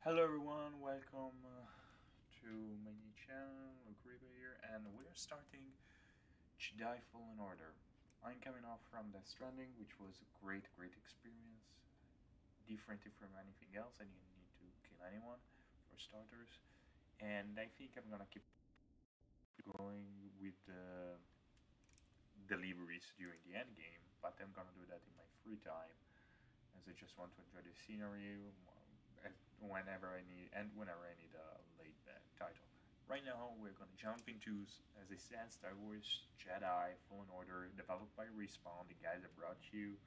Hello everyone, welcome to my new channel, LUKERIPA here, and we're starting Jedi Fallen Order. I'm coming off from Death Stranding, which was a great experience, different from anything else. I didn't need to kill anyone, for starters, and I think I'm gonna keep going with the deliveries during the end game, but I'm gonna do that in my free time, as I just want to enjoy the scenery whenever I need a laid back title. Right now we're gonna jump into, as I said, Star Wars Jedi Fallen Order, developed by Respawn, the guys that brought you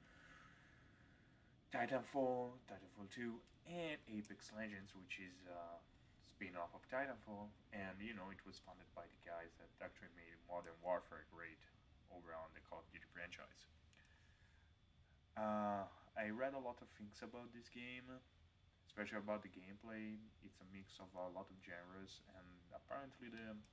Titanfall, Titanfall 2, and Apex Legends, which is a spin-off of Titanfall, and you know it was funded by the guys that actually made Modern Warfare great over on the Call of Duty franchise. I read a lot of things about this game, especially about the gameplay. It's a mix of a lot of genres, and apparently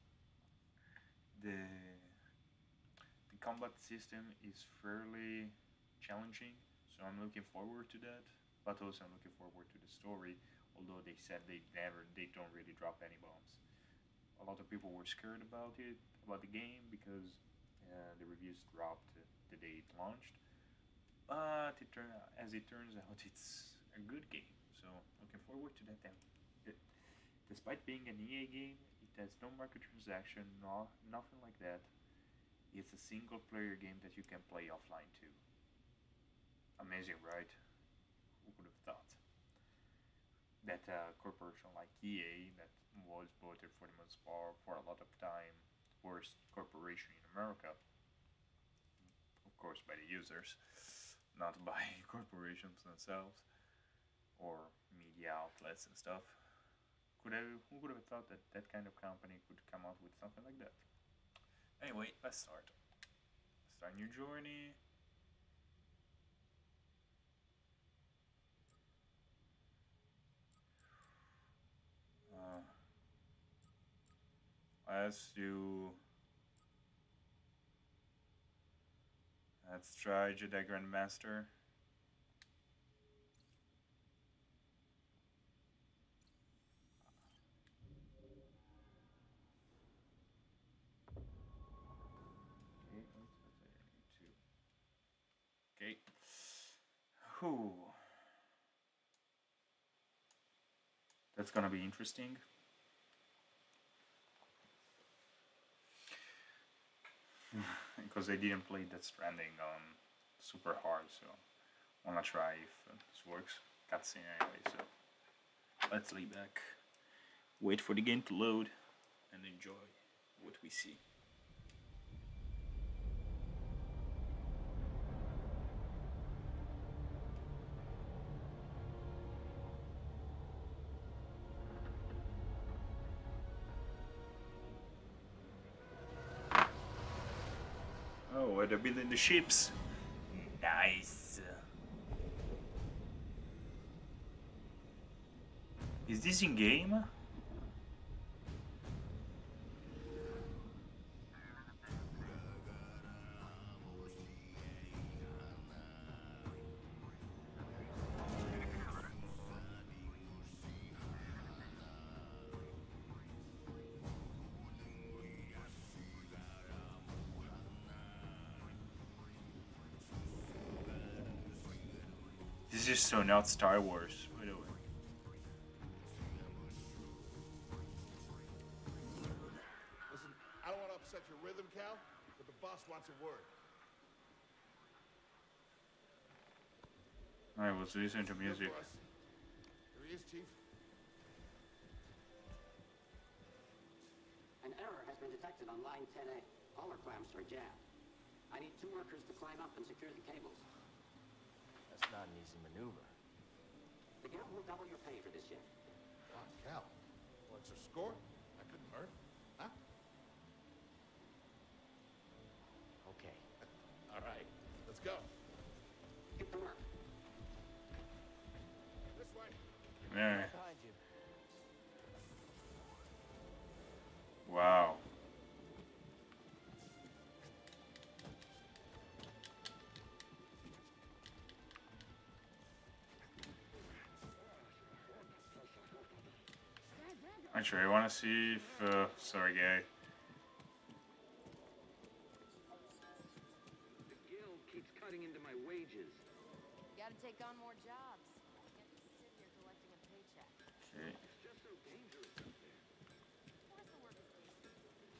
the combat system is fairly challenging. So I'm looking forward to that, but also I'm looking forward to the story. Although they said they don't really drop any bombs. A lot of people were scared about the game, because the reviews dropped the day it launched. But as it turns out, it's a good game. So looking forward to that. And despite being an EA game, it has no microtransaction, nothing like that. It's a single player game that you can play offline too. Amazing, right? Who would have thought that a corporation like EA, that was voted for the most part for a lot of time worst corporation in America, of course by the users, not by corporations themselves or media outlets and stuff. Who would have thought that that kind of company could come out with something like that? Anyway, let's start. Start new journey. Let's do. Let's try Jedi Grandmaster. Okay. Whew. That's gonna be interesting. Because I didn't play Death Stranding on super hard, so I wanna try if this works. Cutscene anyway, so let's lay back, wait for the game to load, and enjoy what we see. Oh, they're building the ships. Nice. Is this in game? This is so not Star Wars, by the way. Listen, I don't want to upset your rhythm, Cal, but the boss wants a word. I was listening to music. Here he is, Chief. An error has been detected on line 10A. All our clamps are jammed. I need 2 workers to climb up and secure the cables. That's not an easy maneuver. The guild will double your pay for this shift. Cal, what's your score? That couldn't hurt, huh? Okay. All right, let's go. Get to work. This way. Yeah. Behind you. Wow. Actually, I want to see if... sorry, guy. The guild keeps cutting into my wages. Gotta take on more jobs. Can't just sit here collecting a paycheck. Okay. It's just so dangerous up there. Of course the work is dangerous.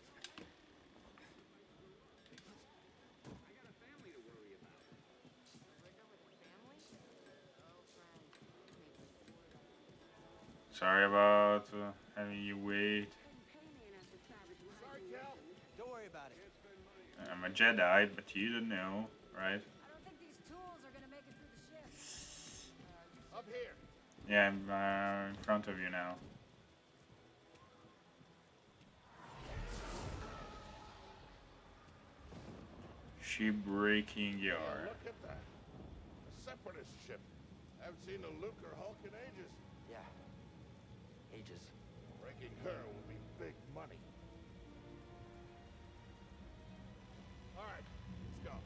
I got a family to worry about. A rigger with a family? Oh, friend. You made me sort of. Sorry about having you wait. Sorry, Cal. Don't worry about it. I'm a Jedi, but you don't know, right? I don't think these tools are gonna make it through the ship. Up here. Yeah, I'm in front of you now. Ship breaking Yeah, yard. look at that. A separatist ship. Haven't seen a Luke or Hulk in ages. Yeah. Ages. Breaking her will be big money. All right, let's go.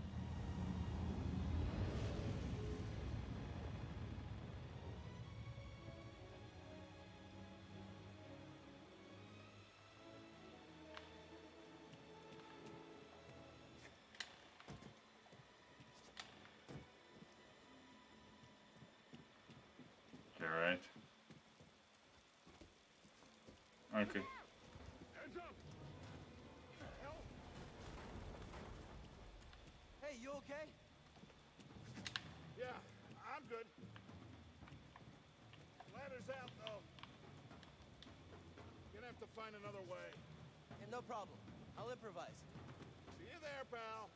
You're right. Okay. Heads up. Hell, Hey, you okay? yeah, I'm good. Ladder's out, though. Gonna have to find another way. Yeah, no problem. I'll improvise. See you there, pal.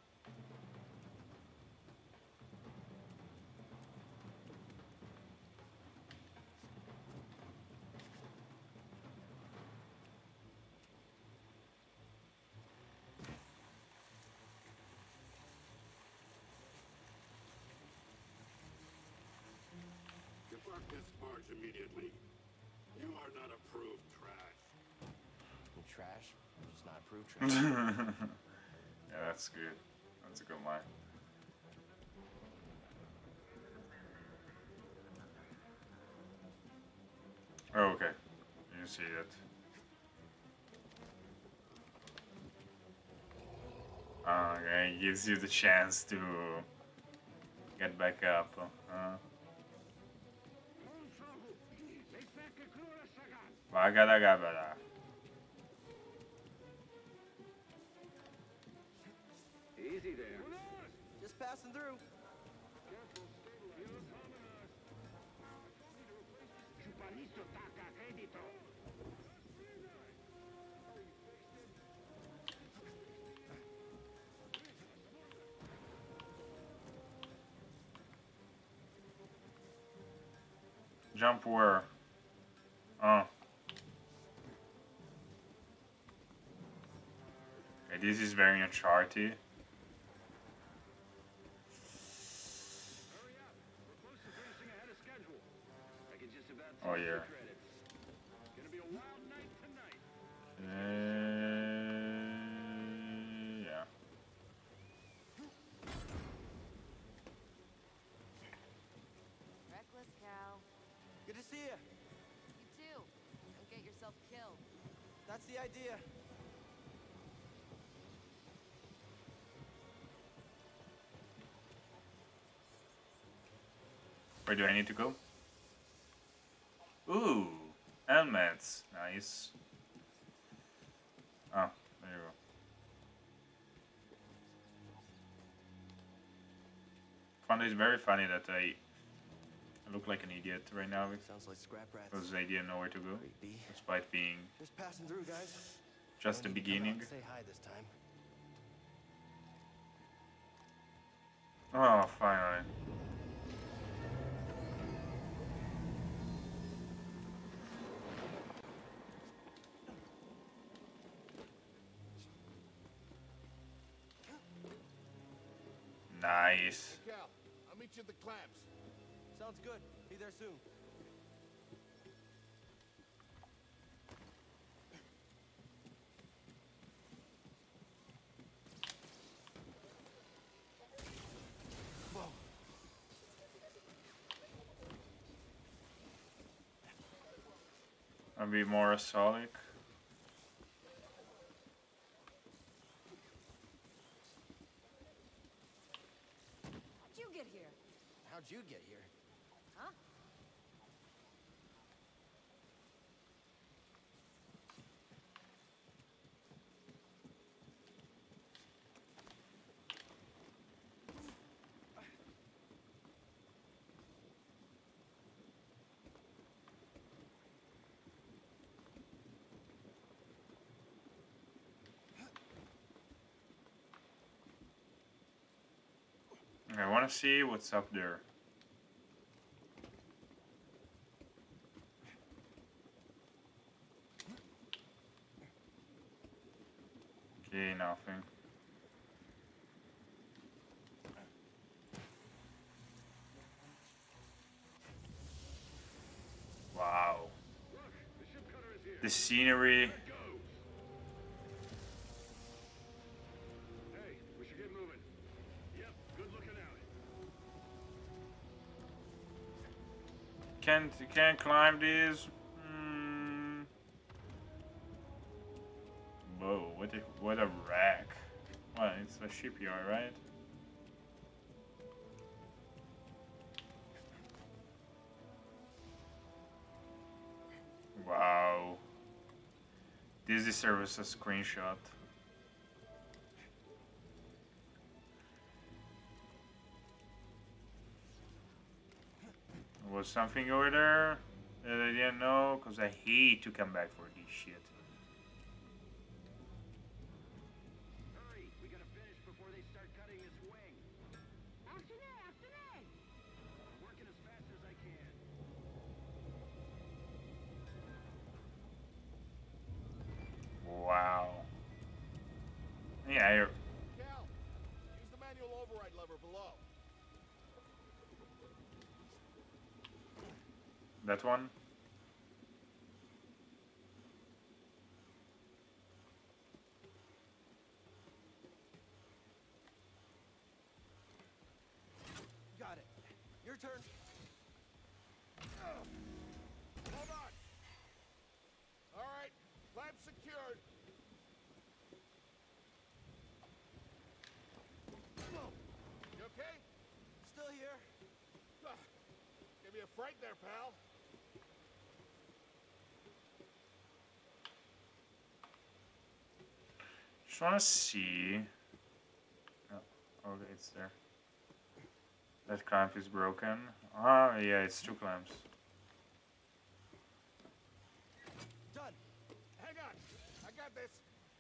Depart this barge immediately. You are not approved trash. You trash? Just not approved trash. Yeah, that's good. That's a good line. Oh, okay. You see it. Okay, gives you the chance to get back up. Bagadagabada. Easy there. Just passing through. Chupanito taca crédito. Jump where? Oh. Okay, this is very Uncharted. Hurry up. We're close to finishing ahead of schedule. I can just about Oh, taste yeah. the credits. Gonna be a wild night tonight. Yeah. Reckless cow. Good to see you. You too. Don't get yourself killed. That's the idea. Where do I need to go? Ooh, helmets. Nice. Oh, there you go. It's very funny that I look like an idiot right now Sounds like scrap rats. because I didn't know where to go, Creepy. despite being Just passing through, guys. just the No need to come out beginning. and say hi this time. Oh, finally. Nice. Hey, Cal, I'll meet you at the clamps. Sounds good. Be there soon. Whoa. I'll be more Sonic. How'd you get here? How'd you get here? Huh? I want to see what's up there. Okay, nothing. Wow. Look, the ship cutter is here. The scenery. Let go. Hey, we should get moving. Yep, good looking out. Can't climb these. Whoa, what a wreck. Well, it's a shipyard, right? Wow. This deserves a screenshot. Was something over there that I didn't know? Because I hate to come back for this shit. Hurry, we gotta finish before they start cutting this wing. After me! I'm working as fast as I can. Wow. Yeah, you're... Cal, use the manual override lever below. That one? Got it. Your turn. Hold on. All right, clamp secured. You okay? Still here. Give me a fright there, pal. Just want to see. Oh, okay, it's there. That clamp is broken. Ah, yeah, it's two clamps. Done. Hang on. I got this.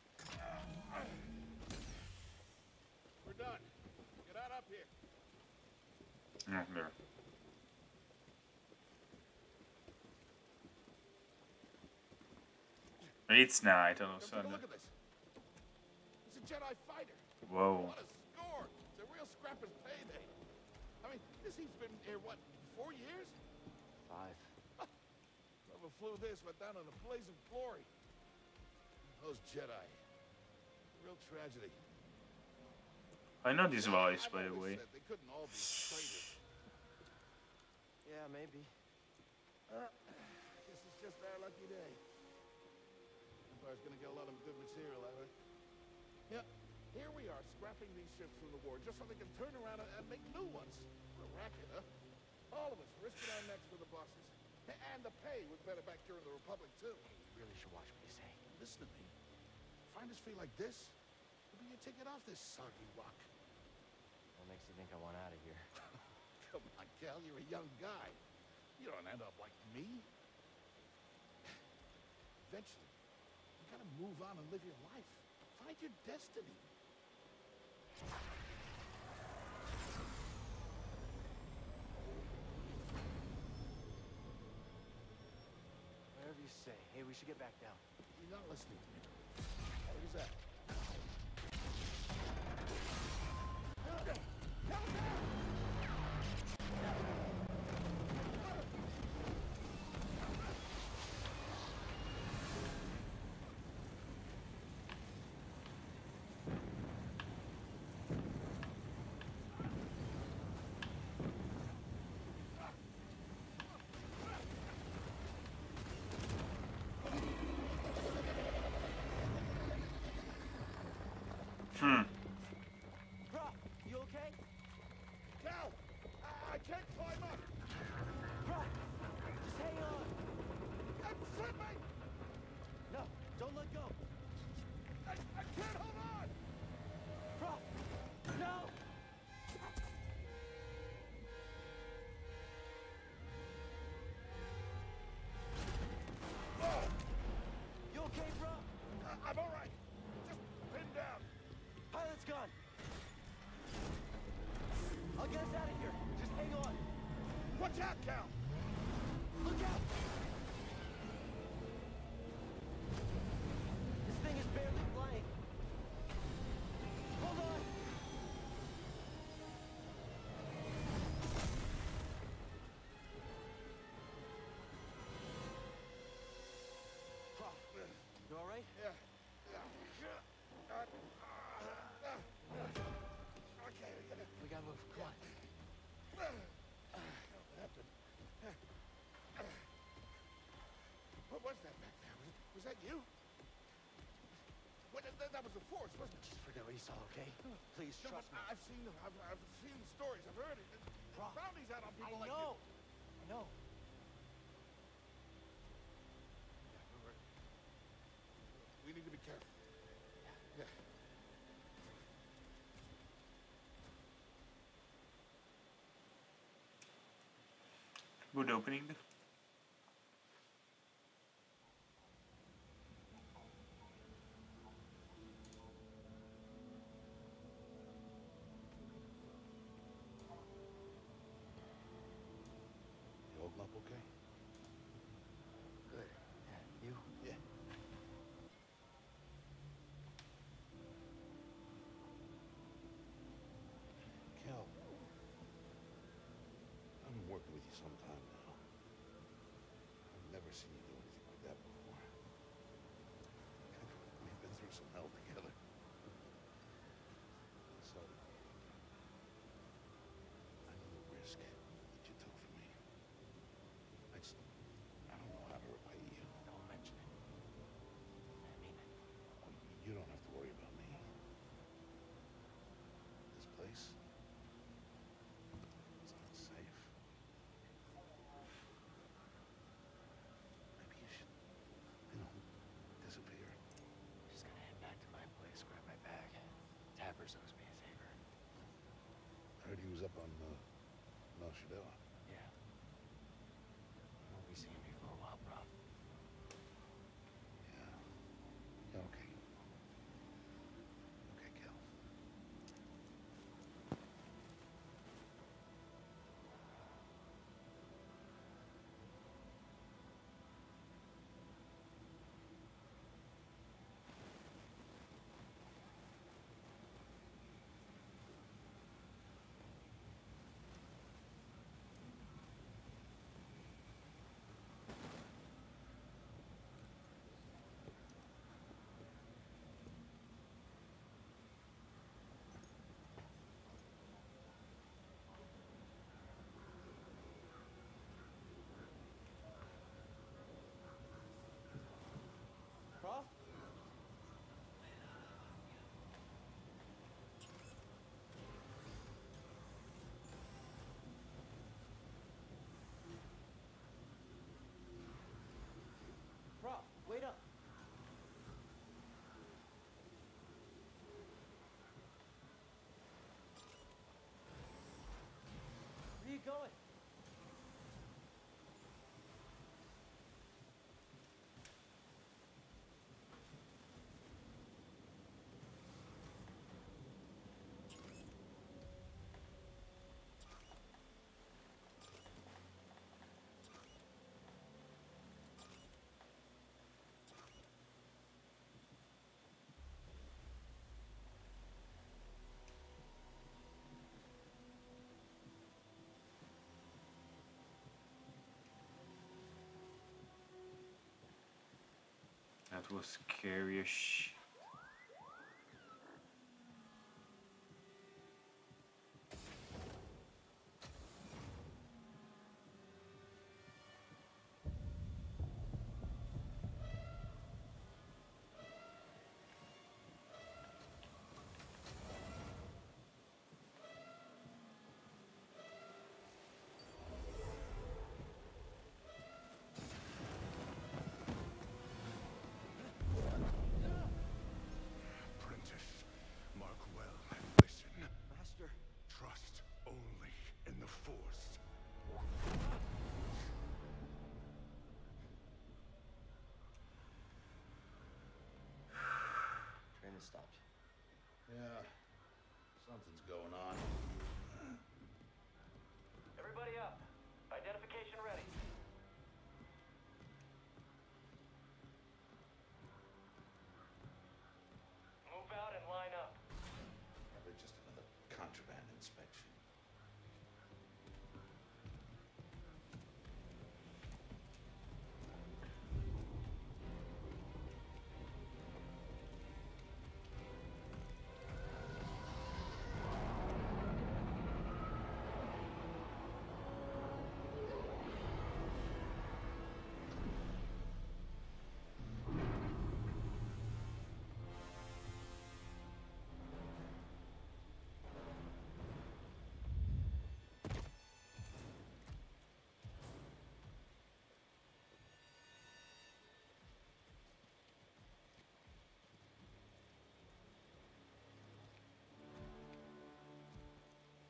We're done. Get on up here. Oh, there. It's night all of a Come take a sudden. look at this. It's a Jedi fighter. Whoa. What a score. It's a real scrapper's payday. I mean, this thing's been here, what, 4 years? 5. Whoever flew this went down in a blaze of glory. Those Jedi. Real tragedy. I know this voice, by the I've way. always said they couldn't all be traitors. Yeah, maybe. This is just our lucky day. Empire's gonna get a lot of good material out of it. Yeah, here we are, scrapping these ships from the war just so they can turn around and make new ones. What a racket, huh? All of us risking our necks for the bosses. And the pay was better back during the Republic, too. You really should watch what you say. Listen to me. Find us feel like this, it'll be your ticket off this soggy rock. What makes you think I want out of here? Come on, Cal, you're a young guy. You don't end up like me. Eventually, you gotta move on and live your life. Find your destiny. Whatever you say. Hey, we should get back down. You're not listening to me. What is that? right? Yeah. Okay, We gotta move. Come on. what happened? What was that back there? Was that you? What, that was the Force, wasn't it? Just forget what you saw, okay? Please No, trust me. but I've seen the stories. I've heard it. Rob, Bounties out on people I like know. you. I know. We need to be careful. Yeah. Good opening. You holding up okay? Good. Yeah, you? Yeah. Cal, I've been working with you some time now. I've never seen you do anything like that before. We've been through some hell together. So, I know the risk that you took for me. I don't know how to repay you. Don't mention it. I mean it. You don't have to worry about me. This place is unsafe. Maybe you should, disappear. Just gonna head back to my place, grab my bag. Tappers owes me a favor. I heard he was up on Mel Shadella. Yeah. Won't be seeing me for a while, bro. Yeah, okay. Okay, Cal. Prof? Prof, wait up. Where are you going? That was scary as shit. Apprentice, mark well and listen. Master. Trust only in the Force. Train has stopped. Yeah, something's going on. Everybody up. Identification ready. Move out and line up. Probably just another contraband inspection.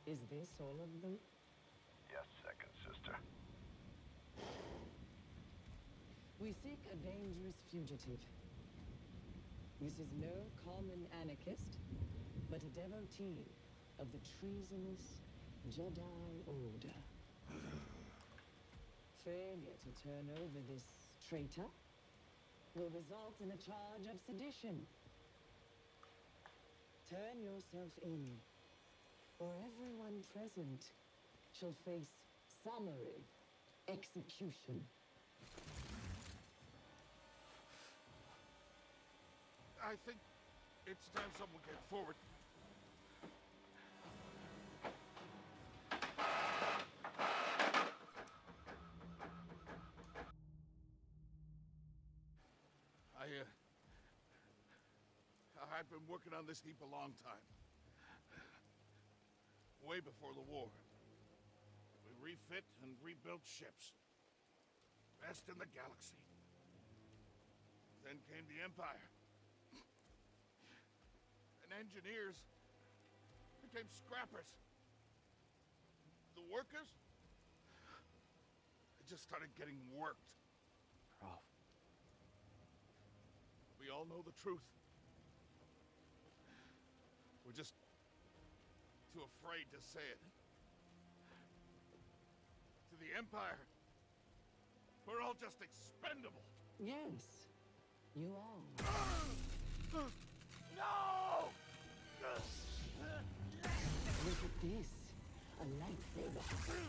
Is this all of them? Yes, second sister. We seek a dangerous fugitive. This is no common anarchist, but a devotee of the treasonous Jedi Order. Failure to turn over this traitor will result in a charge of sedition. Turn yourself in, or everyone present shall face summary execution. I think it's time someone came forward. I've been working on this heap a long time. Way before the war. We refit and rebuilt ships. Best in the galaxy. Then came the Empire. And engineers became scrappers. The workers, they just started getting worked. Prof. We all know the truth. We're just too afraid to say it. To the Empire, we're all just expendable. Yes, you are. No! Look at this. A lightsaber.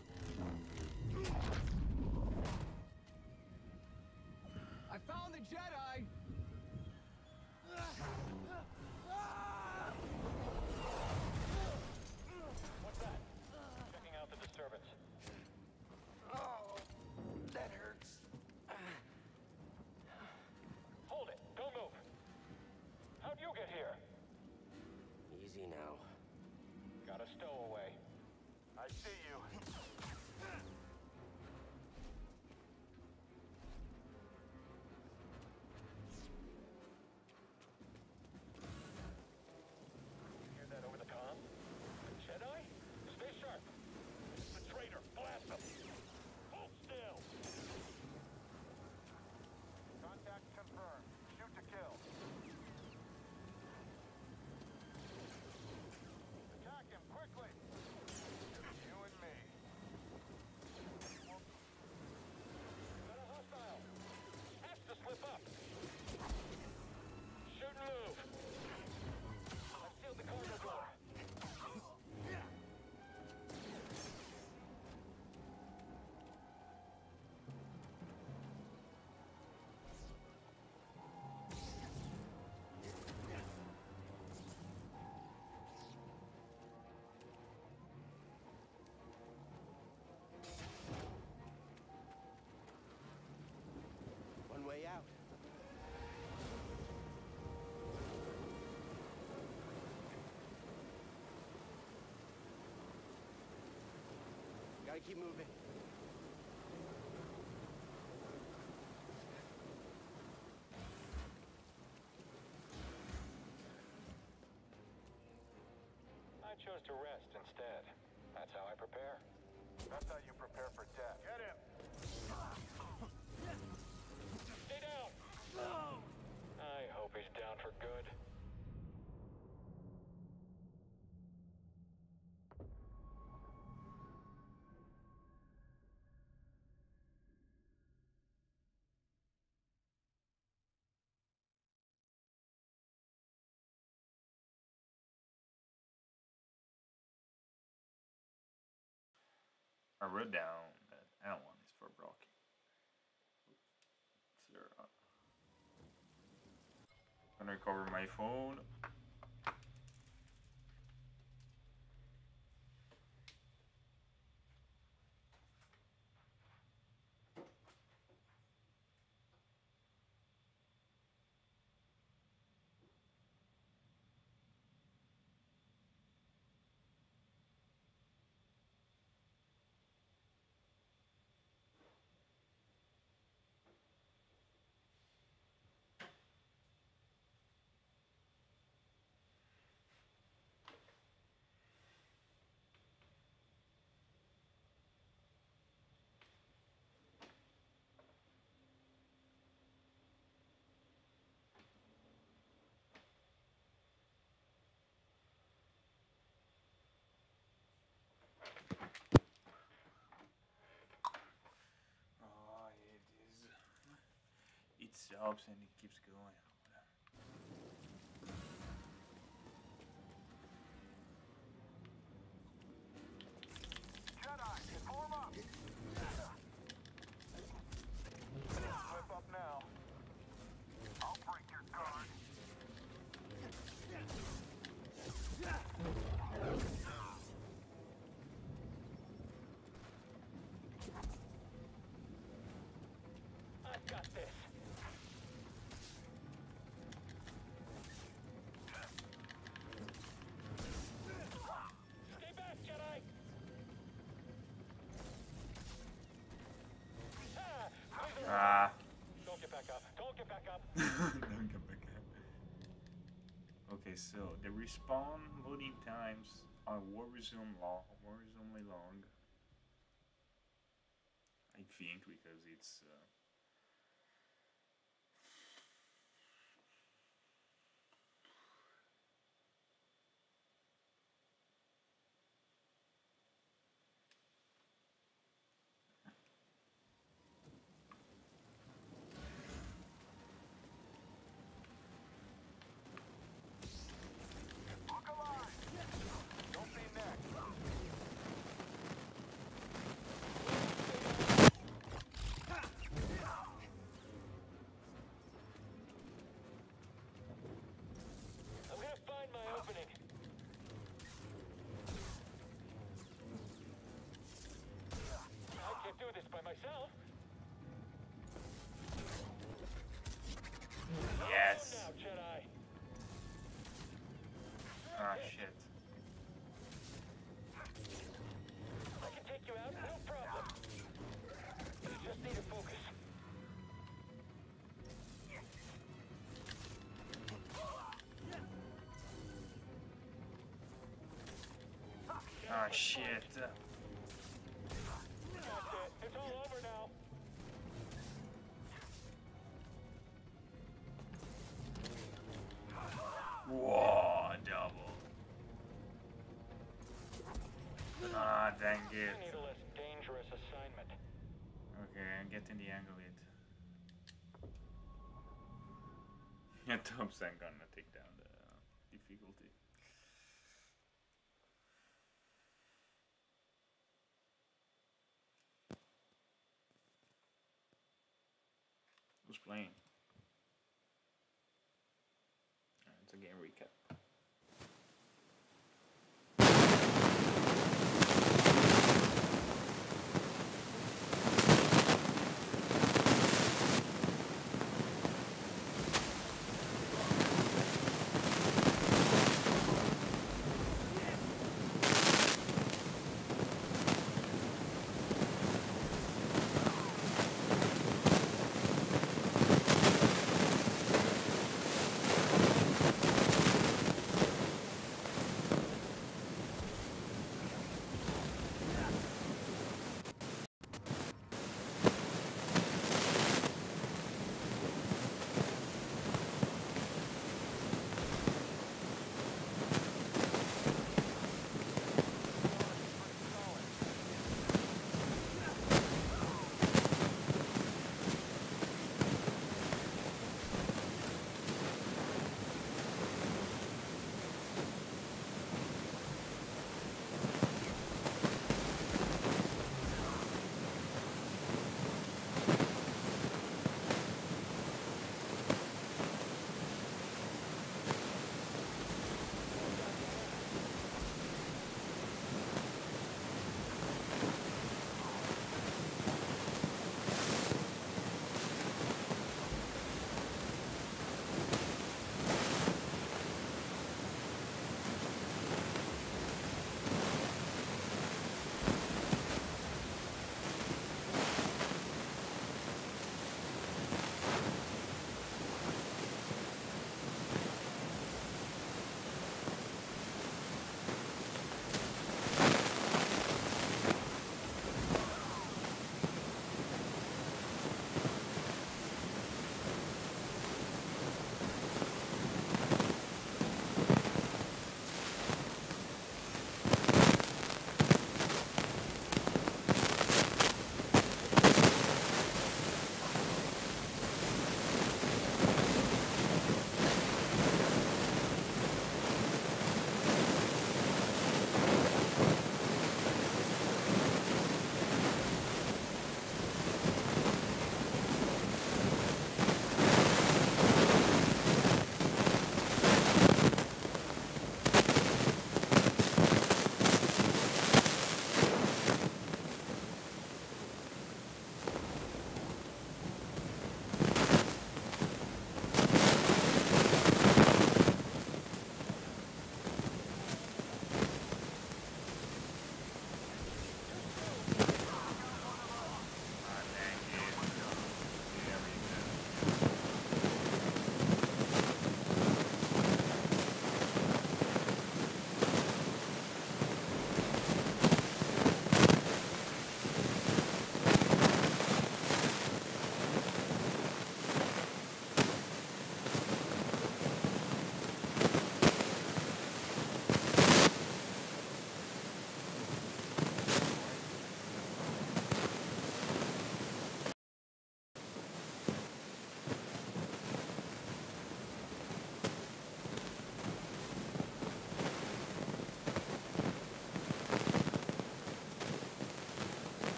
I found the Jedi! What's that? Checking out the disturbance. Oh, that hurts. Hold it! Don't move! How'd you get here? Easy now. Got a stowaway. I see you. Hear that over the comm? A Jedi? Stay sharp. It's the traitor. Blast him. Hold still. Contact confirmed. Shoot to kill. Attack him quickly. You and me. Got a hostile. Has to slip up. Shoot and move. I've sealed the cargo door. One way out. Gotta keep moving. I chose to rest instead. That's how I prepare. That's how you prepare for death. Get him! Stay down! I hope he's down for good. I wrote down that L1 is for Brock. Gonna recover my phone. stops and it keeps going. Jedi, form up! Slip up now. I'll break your guard. I've got this. Stay back, Jedi! Ah. Don't get back up. Don't get back up. Don't get back up. Okay, so the respawn loading times are worrisomely long. I think because it's Look alive! Don't be next. I'm gonna find my opening. I can't do this by myself. yes. Now, Jedi. Ah shit. I can take you out, no problem. You just need to focus. Ah shit. That's it. It's all over now. Whoa, double. Ah, dang I it. need a less dangerous assignment. Okay, I'm getting the angle it. Yeah, Thompson gonna take down the difficulty. Who's playing? It's a game recap.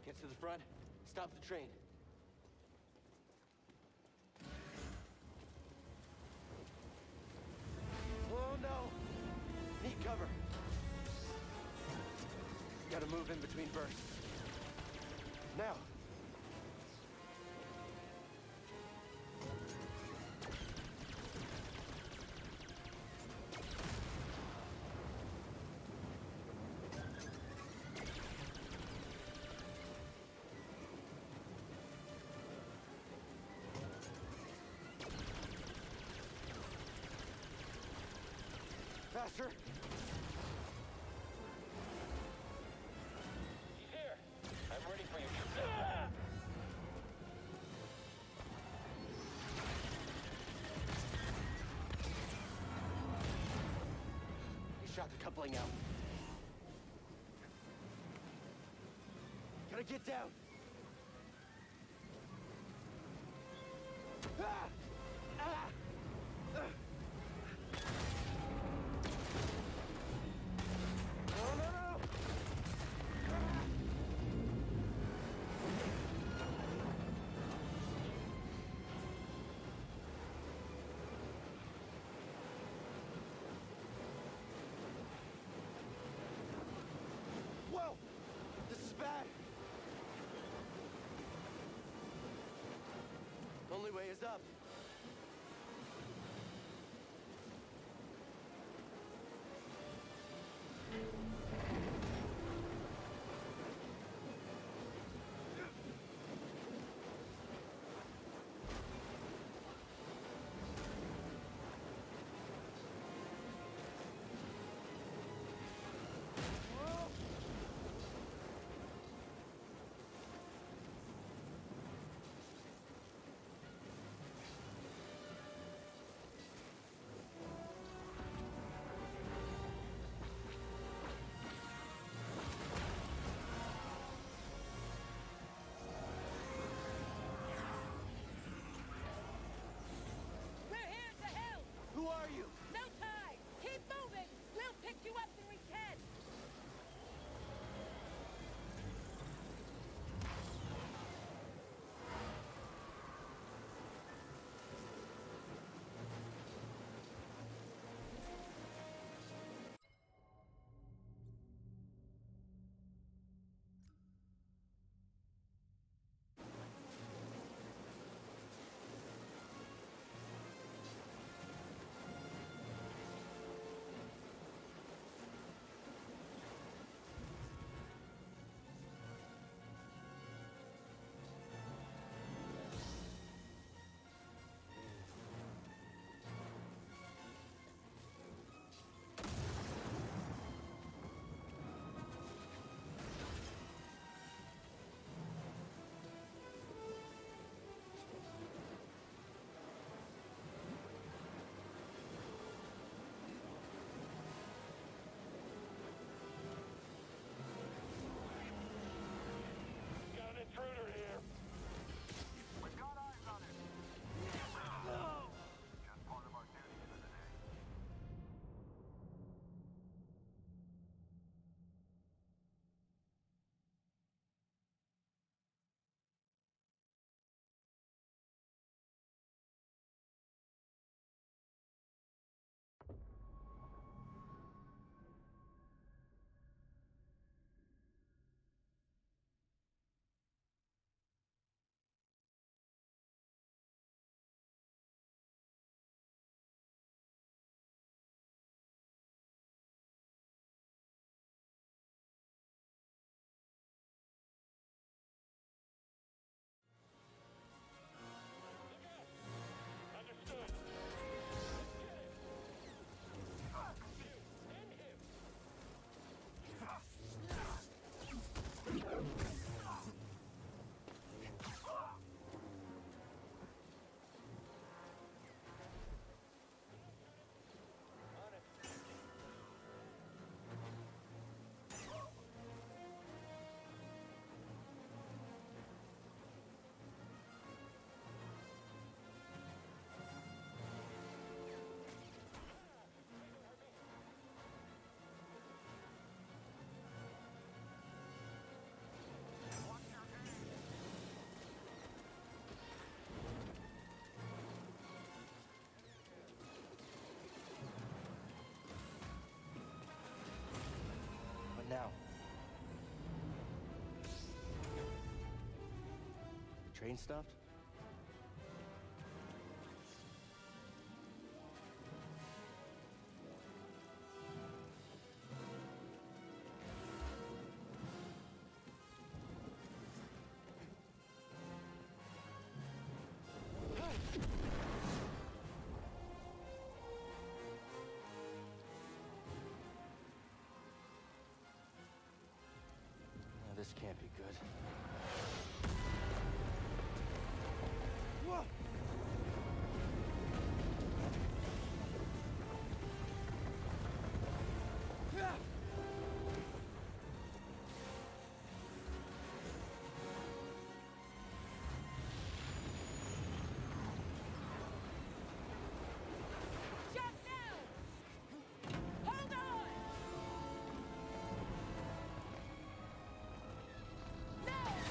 Get to the front, stop the train. Oh no! Need cover. Gotta move in between bursts. Now. Faster! He's here. I'm ready for you. He shot the coupling out. Gotta get down. Ah! Ah! No, no, no! Whoa! This is bad! Only way is up. Train stuffed? This can't be good. Whoa! Jump now! Hold on! No!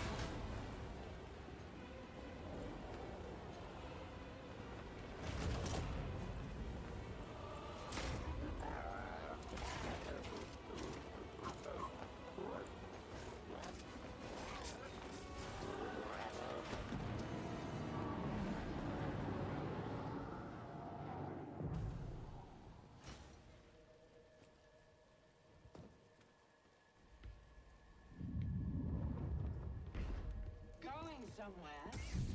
Going somewhere?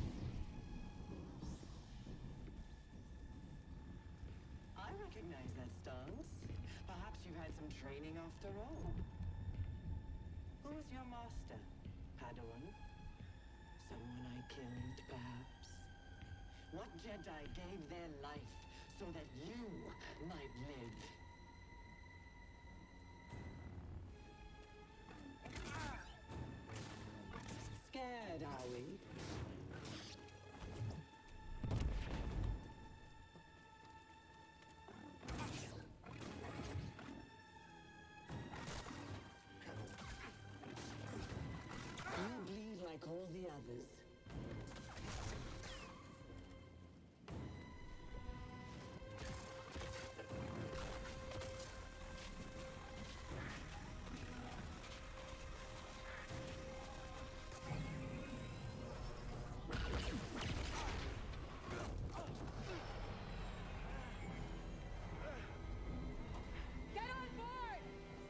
I recognize that stance. Perhaps you've had some training after all. Who was your master, Padawan? Someone I killed, perhaps? What Jedi gave their life so that you might live? Scared, are we? You bleed like all the others. Get on board!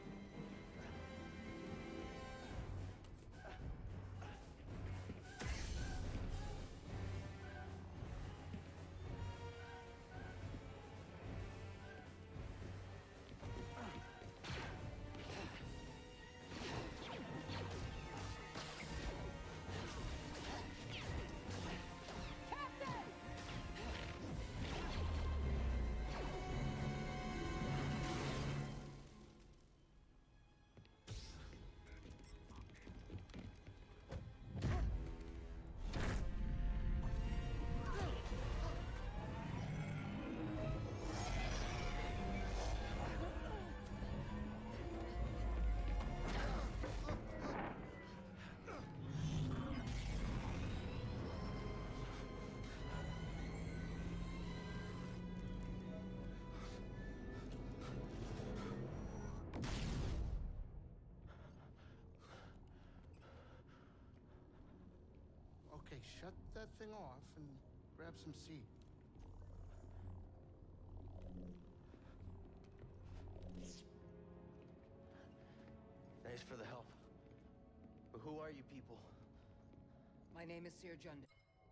Okay, shut that thing off and grab some seed. Thanks for the help. But who are you people? My name is Seer Junda.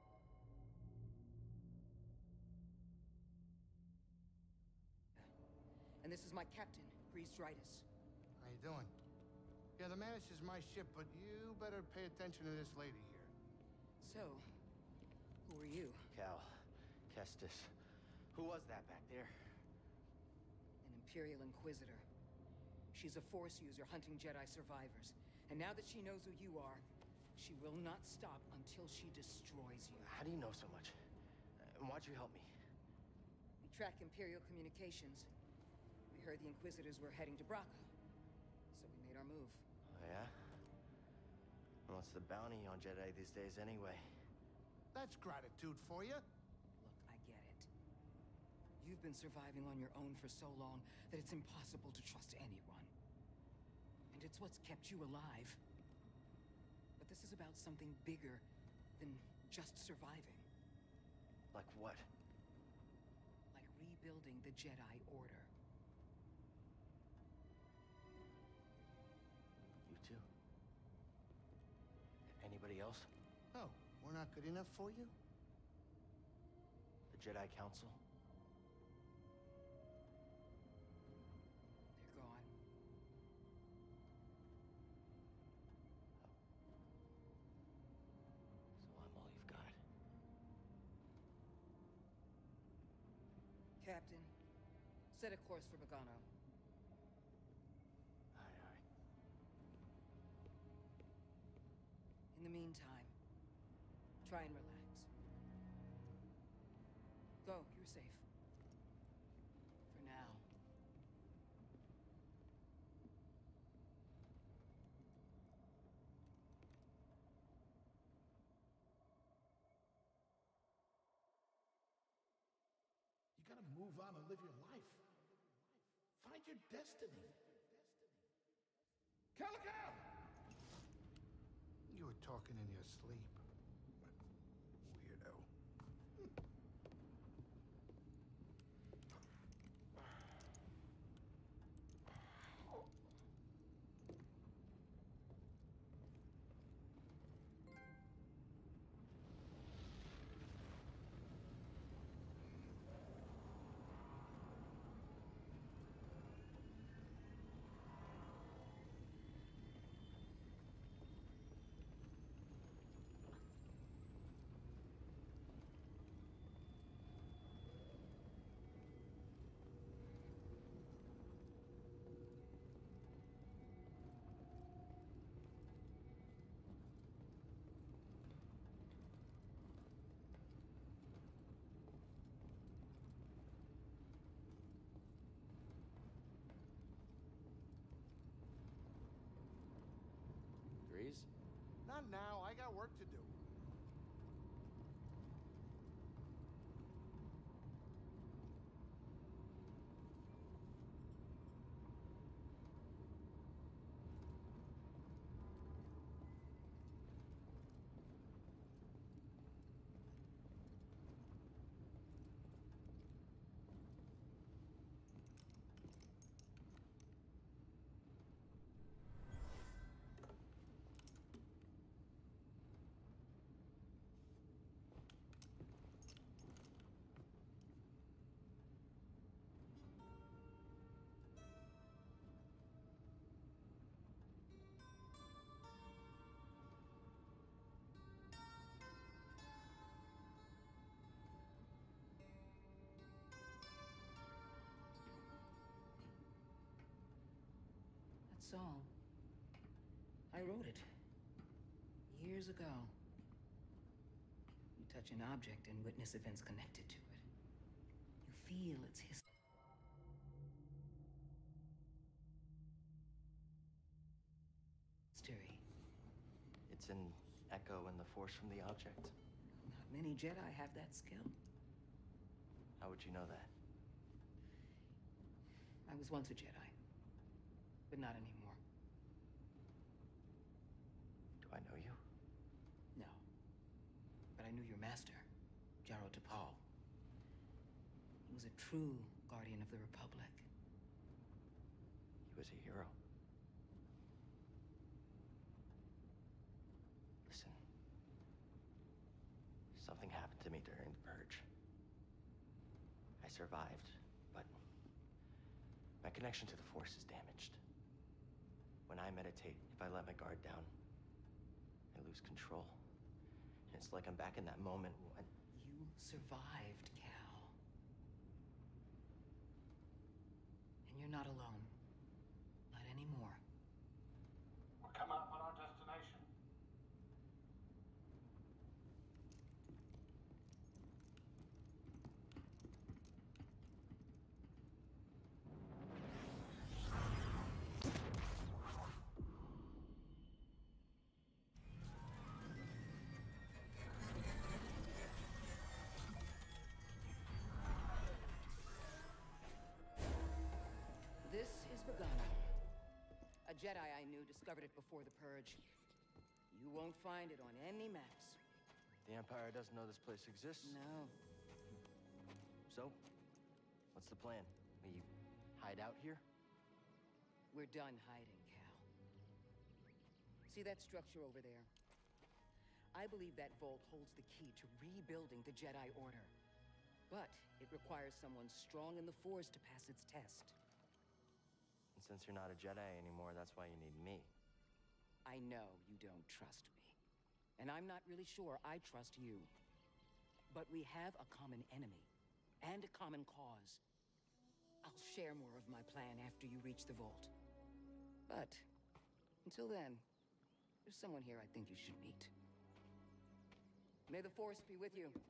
And this is my captain, Grease Dritus. How you doing? Yeah, the Mantis is my ship, but you better pay attention to this lady here. So, who are you? Cal. Kestis. Who was that back there? An Imperial Inquisitor. She's a Force user hunting Jedi survivors. And now that she knows who you are, she will not stop until she destroys you. How do you know so much? And why'd you help me? We track Imperial communications. We heard the Inquisitors were heading to Bracca. So we made our move. Oh, yeah? And what's the bounty on Jedi these days anyway? That's gratitude for you. Look, I get it. You've been surviving on your own for so long that it's impossible to trust anyone. And it's what's kept you alive. But this is about something bigger than just surviving. Like what? Like rebuilding the Jedi Order. You too? Anybody else? Oh, we're not good enough for you? The Jedi Council? They're gone. So I'm all you've got. Captain, set a course for Bogano. Aye, aye. In the meantime, try and relax. Go, you're safe. For now. You gotta move on and live your life. Find your destiny. Calico! You were talking in your sleep. Weirdo. Grease? Not now, I got work to do. That song. I wrote it. Years ago. You touch an object and witness events connected to it. You feel its history. It's an echo in the force from the object. Not many Jedi have that skill. How would you know that? I was once a Jedi, but not anymore. Do I know you? No. But I knew your master, Jaro Tapal. He was a true guardian of the Republic. He was a hero. Listen. Something happened to me during the Purge. I survived, but my connection to the Force is damaged. When I meditate, if I let my guard down, I lose control. And it's like I'm back in that moment when... You survived, Cal. And you're not alone. Not anymore. We're coming up on our destination. This is Bogano. A Jedi I knew discovered it before the Purge. You won't find it on any maps. The Empire doesn't know this place exists. No. So, what's the plan? We hide out here? We're done hiding, Cal. See that structure over there? I believe that vault holds the key to rebuilding the Jedi Order. But it requires someone strong in the Force to pass its test. And since you're not a Jedi anymore, that's why you need me. I know you don't trust me. And I'm not really sure I trust you. But we have a common enemy. And a common cause. I'll share more of my plan after you reach the vault. But, until then, there's someone here I think you should meet. May the Force be with you.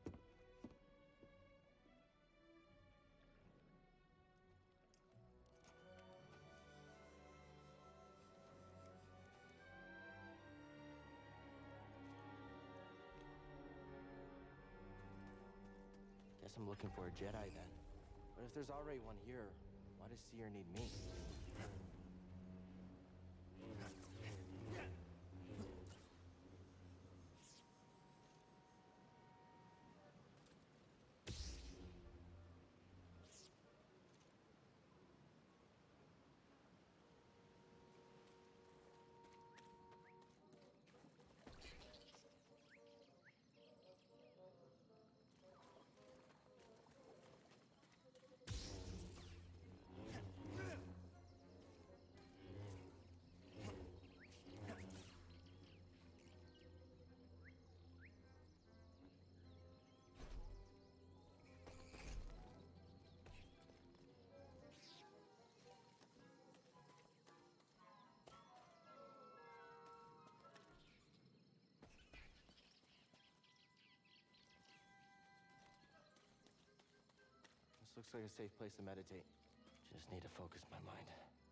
Guess I'm looking for a Jedi then. But if there's already one here, why does Seer need me? This looks like a safe place to meditate. Just need to focus my mind.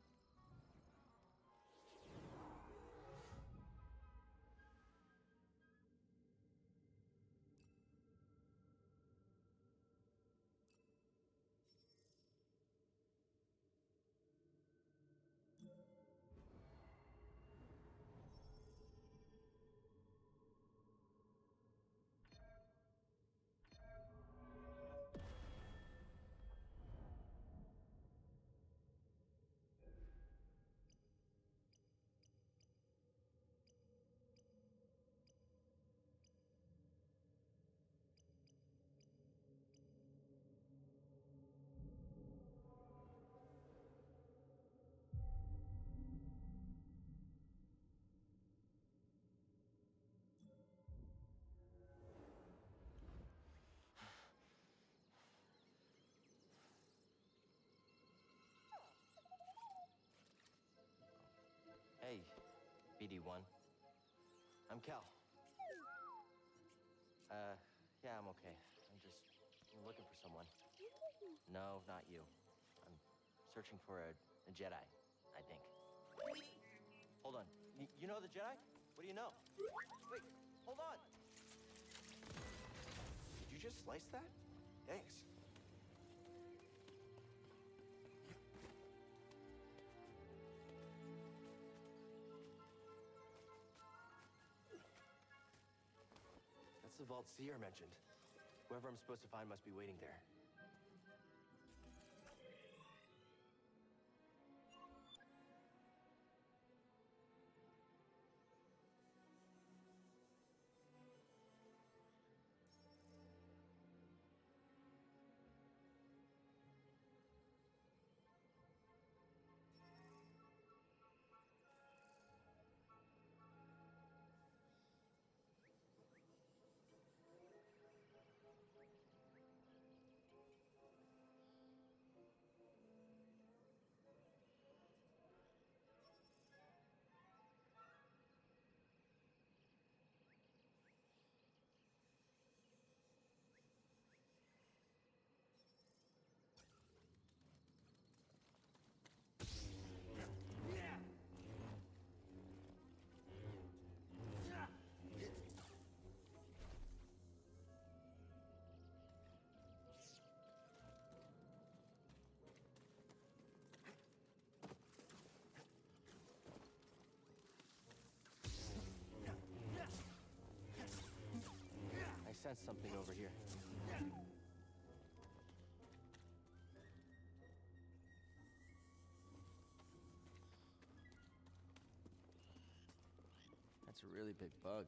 Hey, BD1. I'm Cal. Yeah, I'm okay. I'm looking for someone. No, not you. I'm searching for a Jedi, I think. Hold on. You know the Jedi? What do you know? Wait, hold on! Did you just slice that? Thanks. That's the vault Seer mentioned. Whoever I'm supposed to find must be waiting there. sense something over here. That's a really big bug.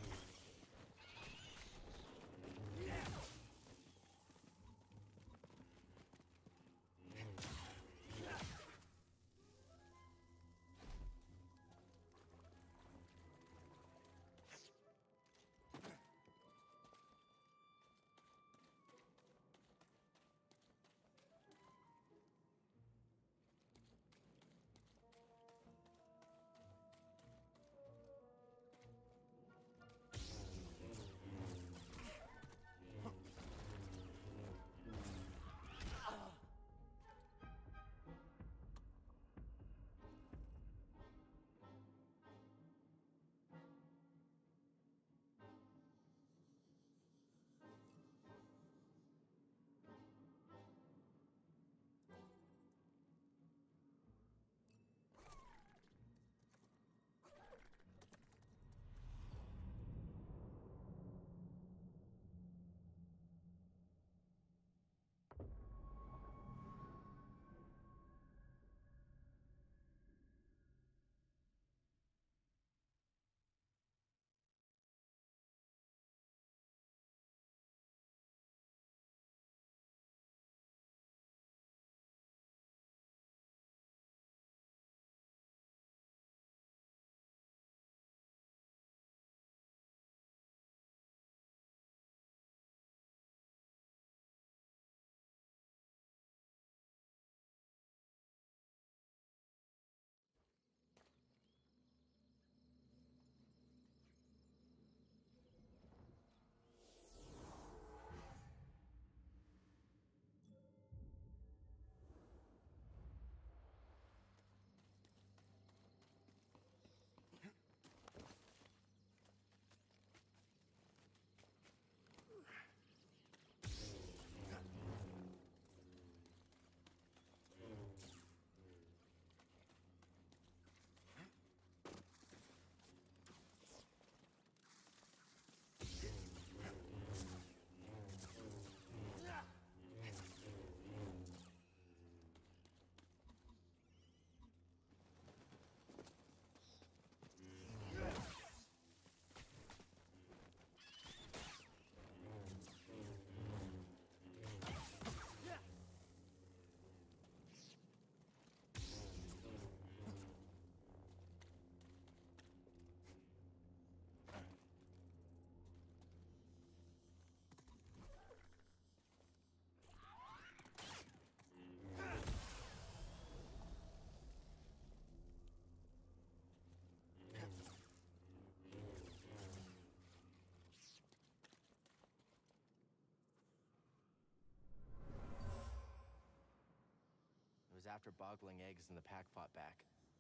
It was after boggling eggs and the pack fought back.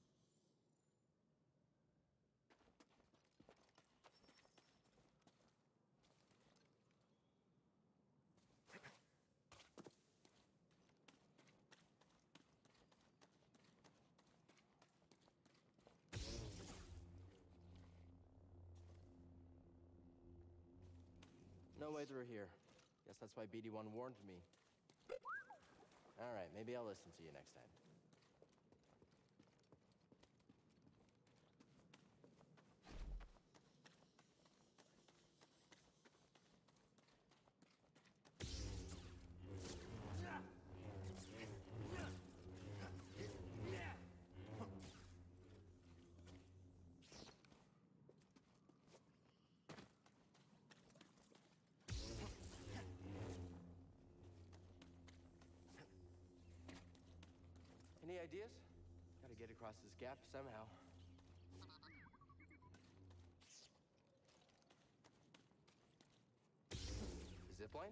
No way through here. Guess that's why BD1 warned me. All right, maybe I'll listen to you next time. Any ideas? Gotta get across this gap somehow. Zip line?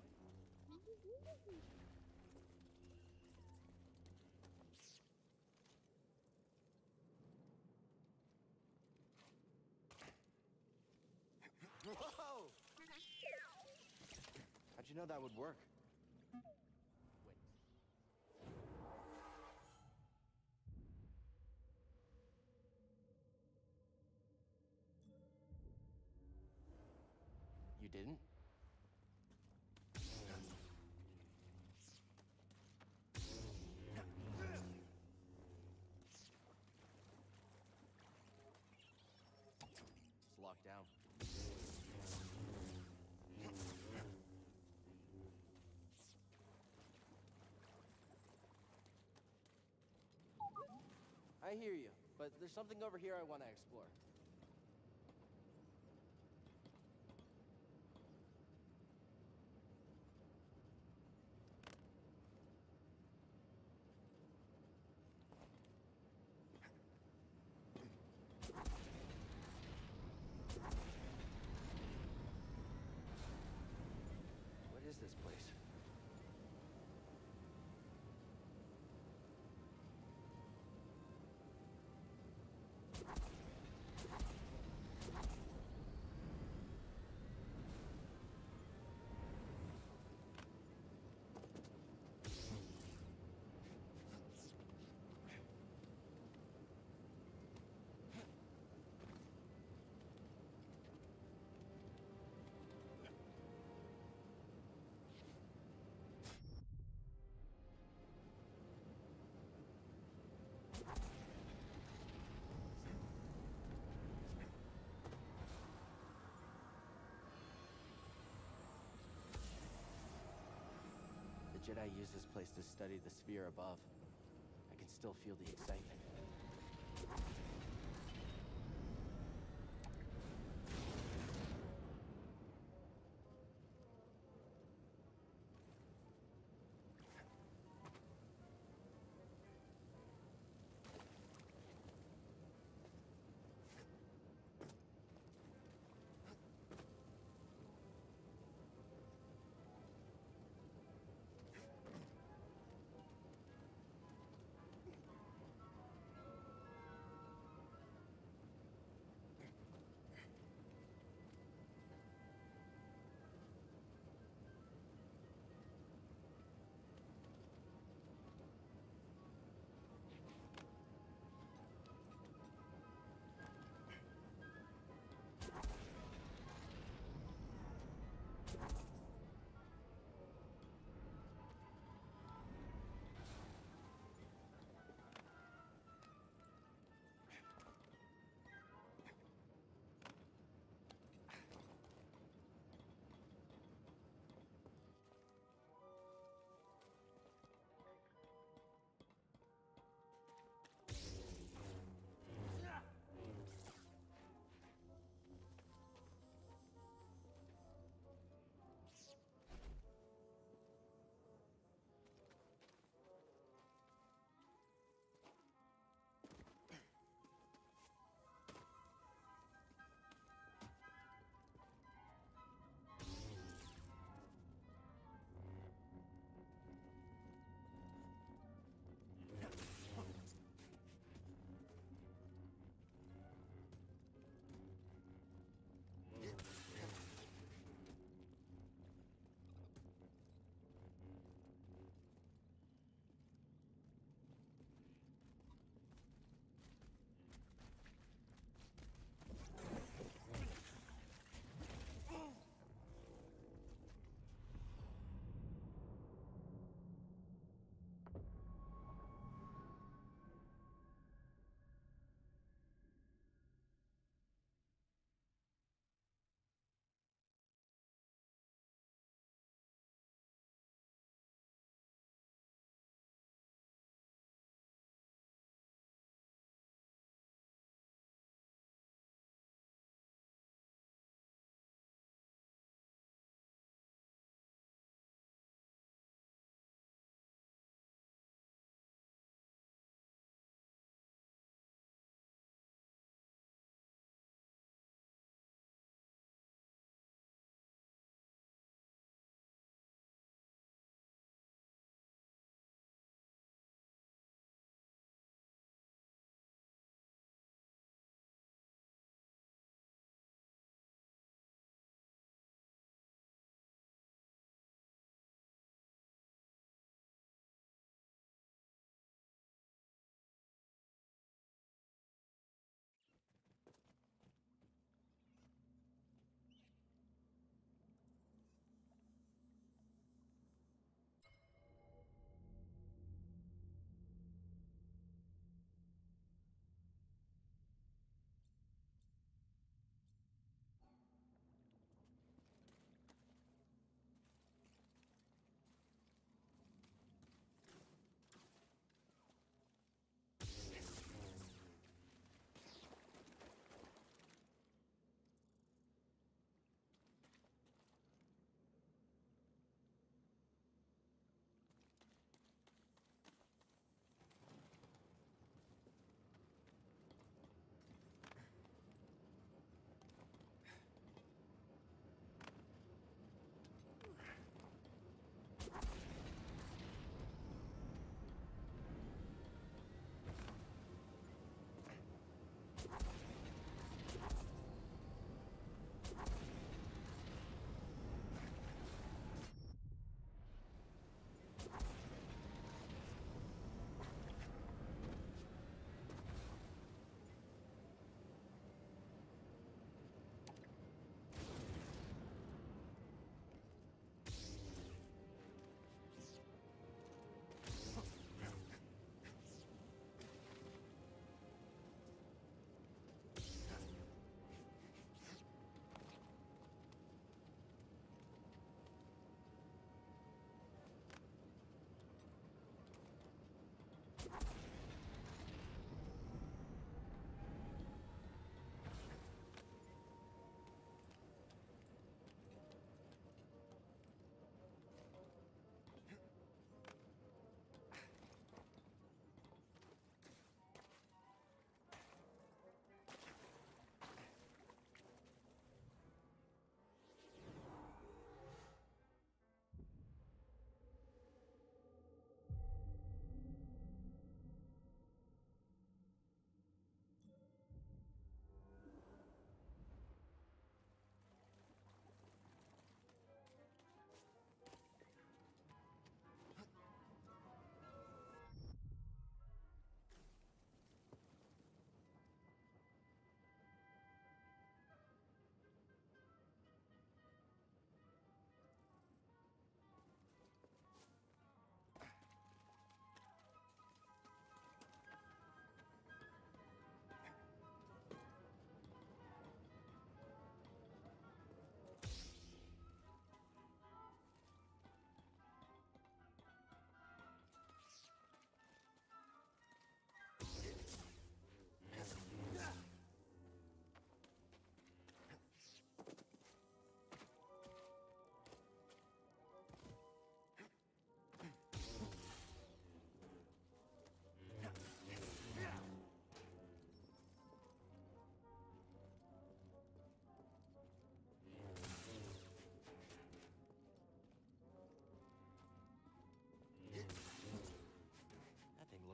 Whoa! How'd you know that would work? You didn't? I hear you, but there's something over here I want to explore. What is this place? The Jedi use this place to study the sphere above. I can still feel the excitement.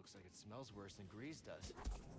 Looks like it smells worse than grease does.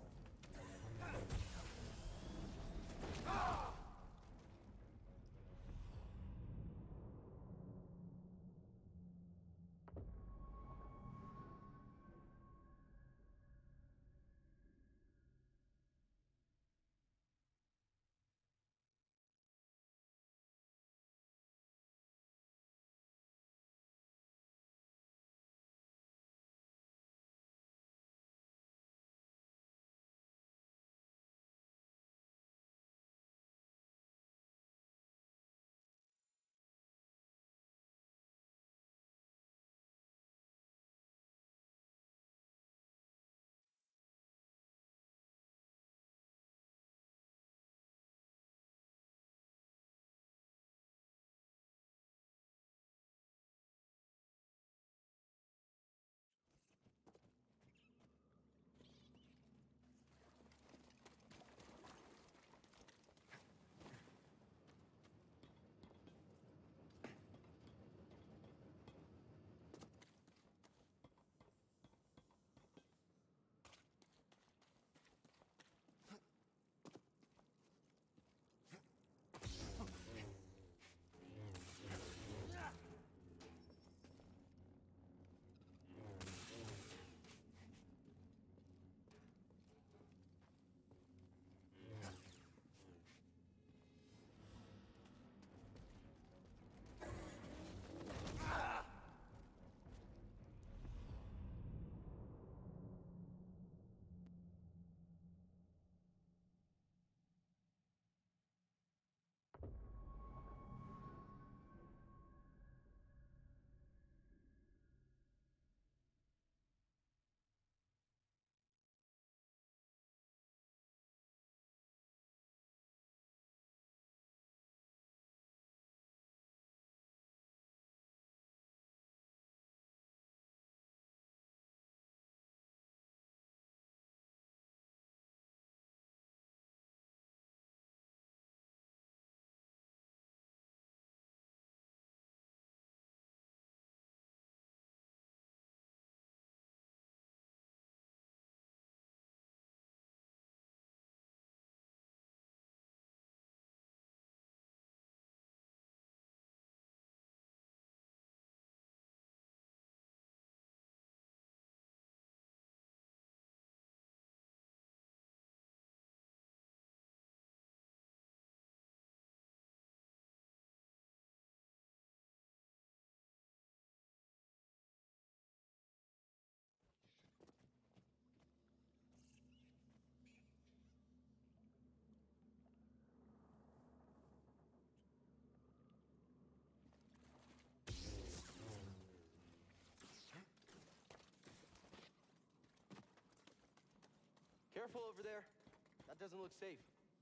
Careful over there. That doesn't look safe.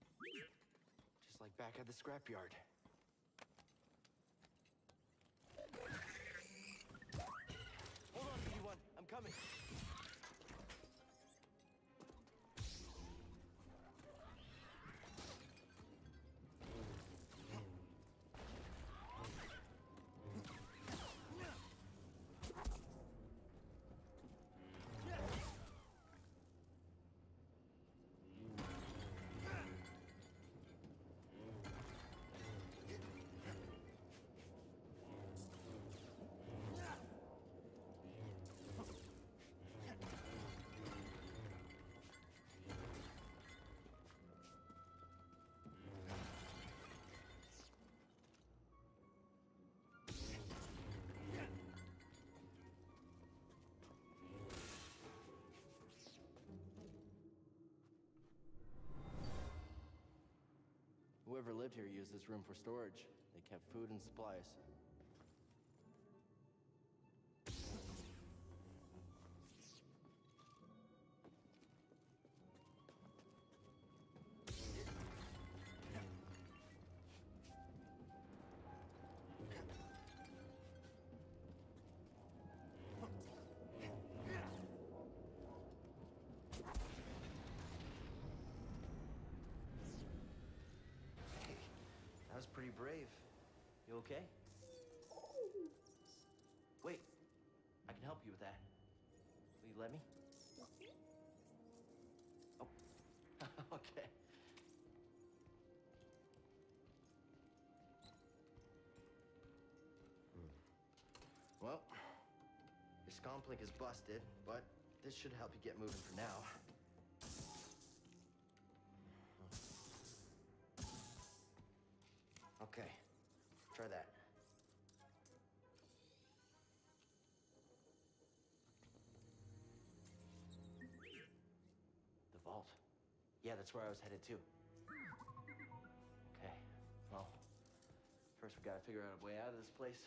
Just like back at the scrapyard. Hold on, BD1. I'm coming. Whoever lived here used this room for storage. They kept food and supplies. That was pretty brave. You okay? Wait, I can help you with that. Will you let me? Okay. Well, your scomplink is busted, but this should help you get moving for now. Okay, try that. The vault. Yeah, that's where I was headed to. Okay, well, first we gotta figure out a way out of this place.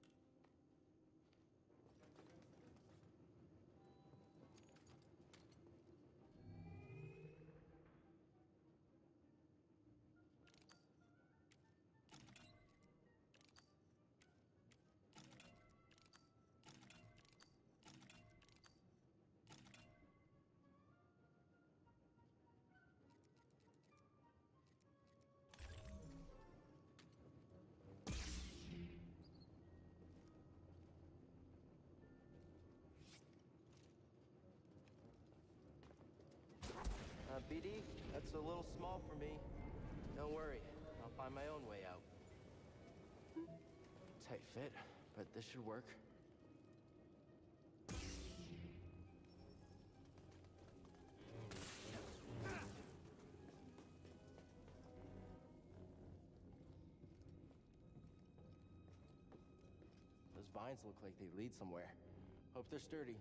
BD, that's a little small for me. Don't worry, I'll find my own way out. Tight fit, but this should work. Those vines look like they lead somewhere. Hope they're sturdy.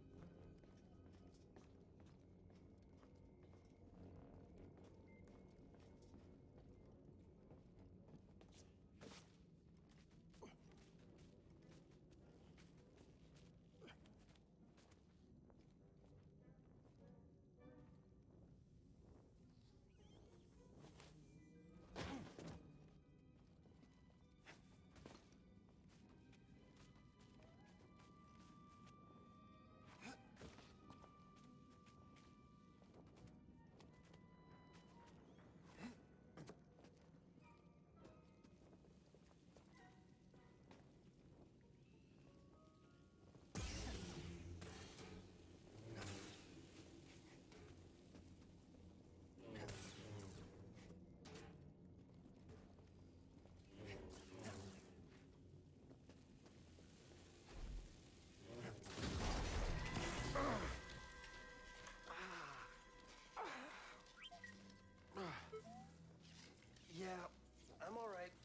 Yeah, I'm all right.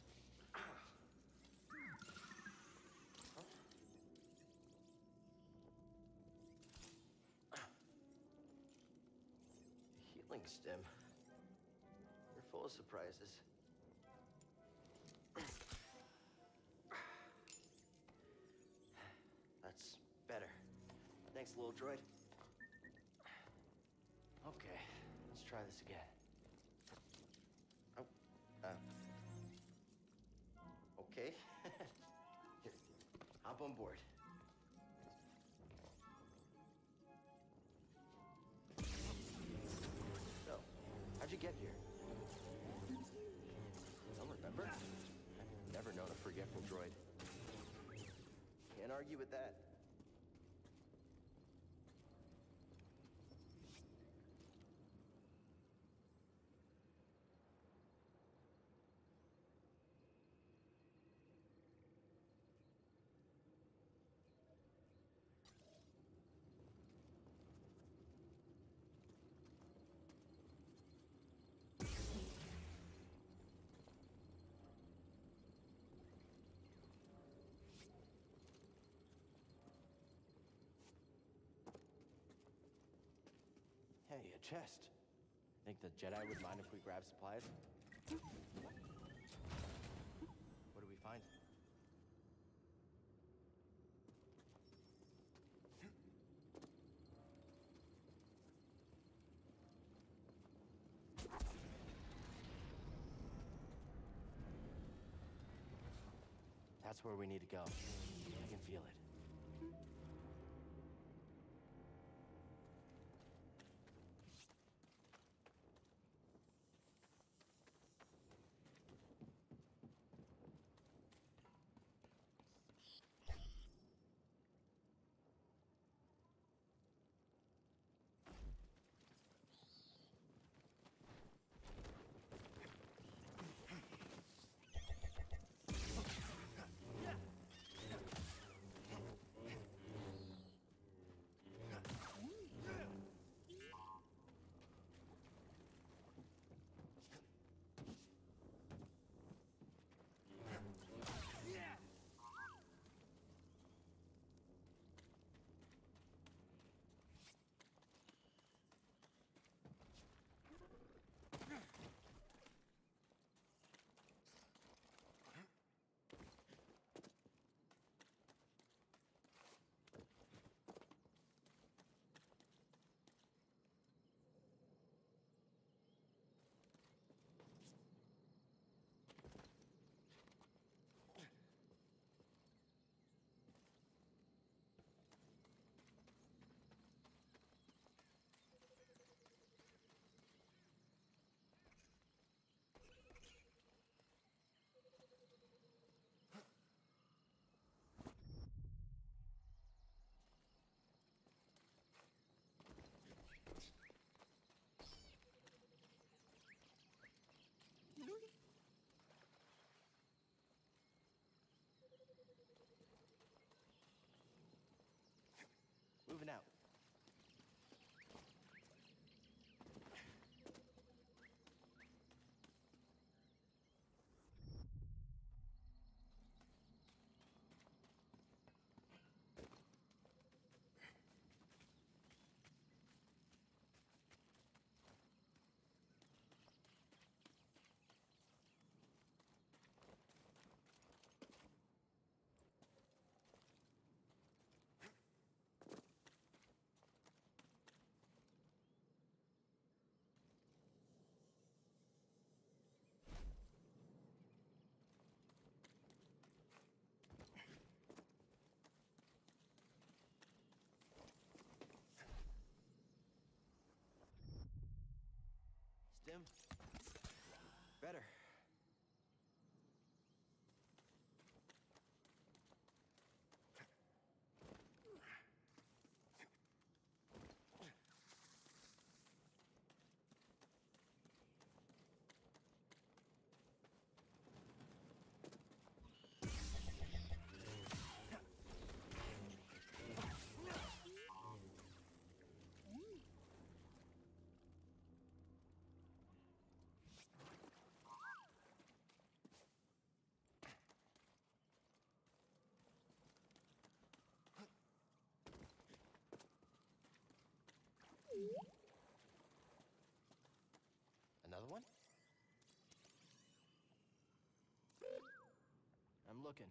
Healing stim. You're full of surprises. That's better. Thanks, little droid. Okay, let's try this again. Okay. Here, hop on board. So, how'd you get here? Don't remember? I've never known a forgetful droid. Can't argue with that. Hey, a chest. Think the Jedi would mind if we grab supplies? What do we find? That's where we need to go. I can feel it. looking.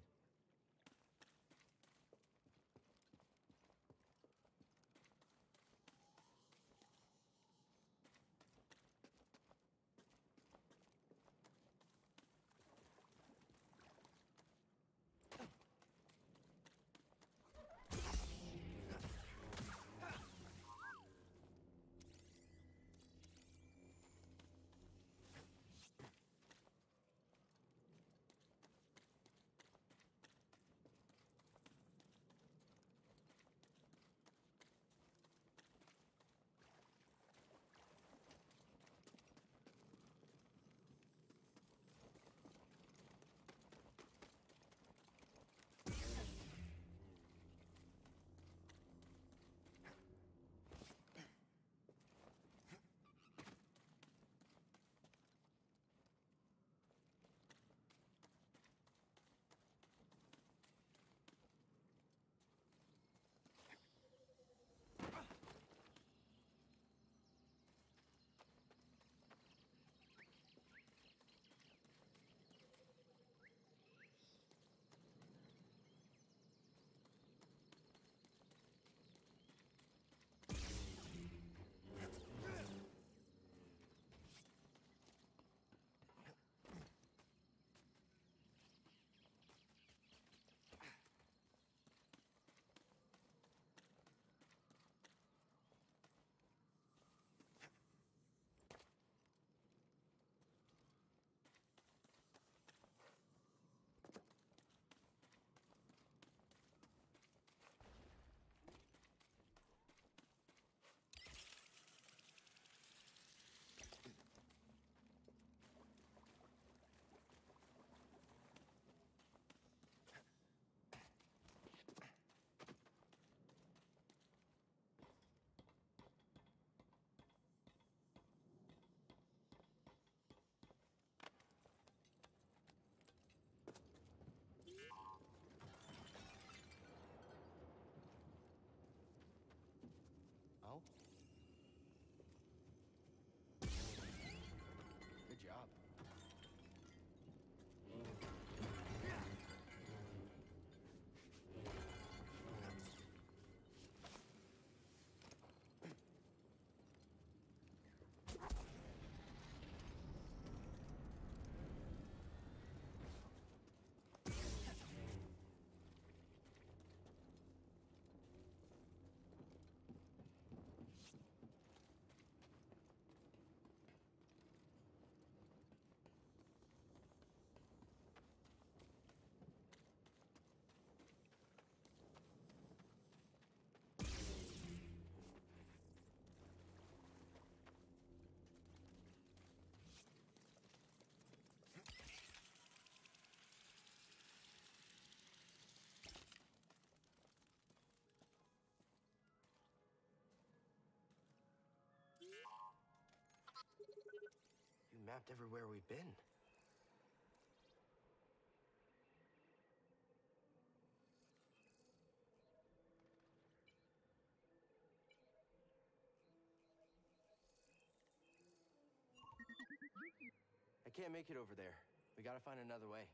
Oh? Good job. You mapped everywhere we've been. I can't make it over there. We gotta find another way.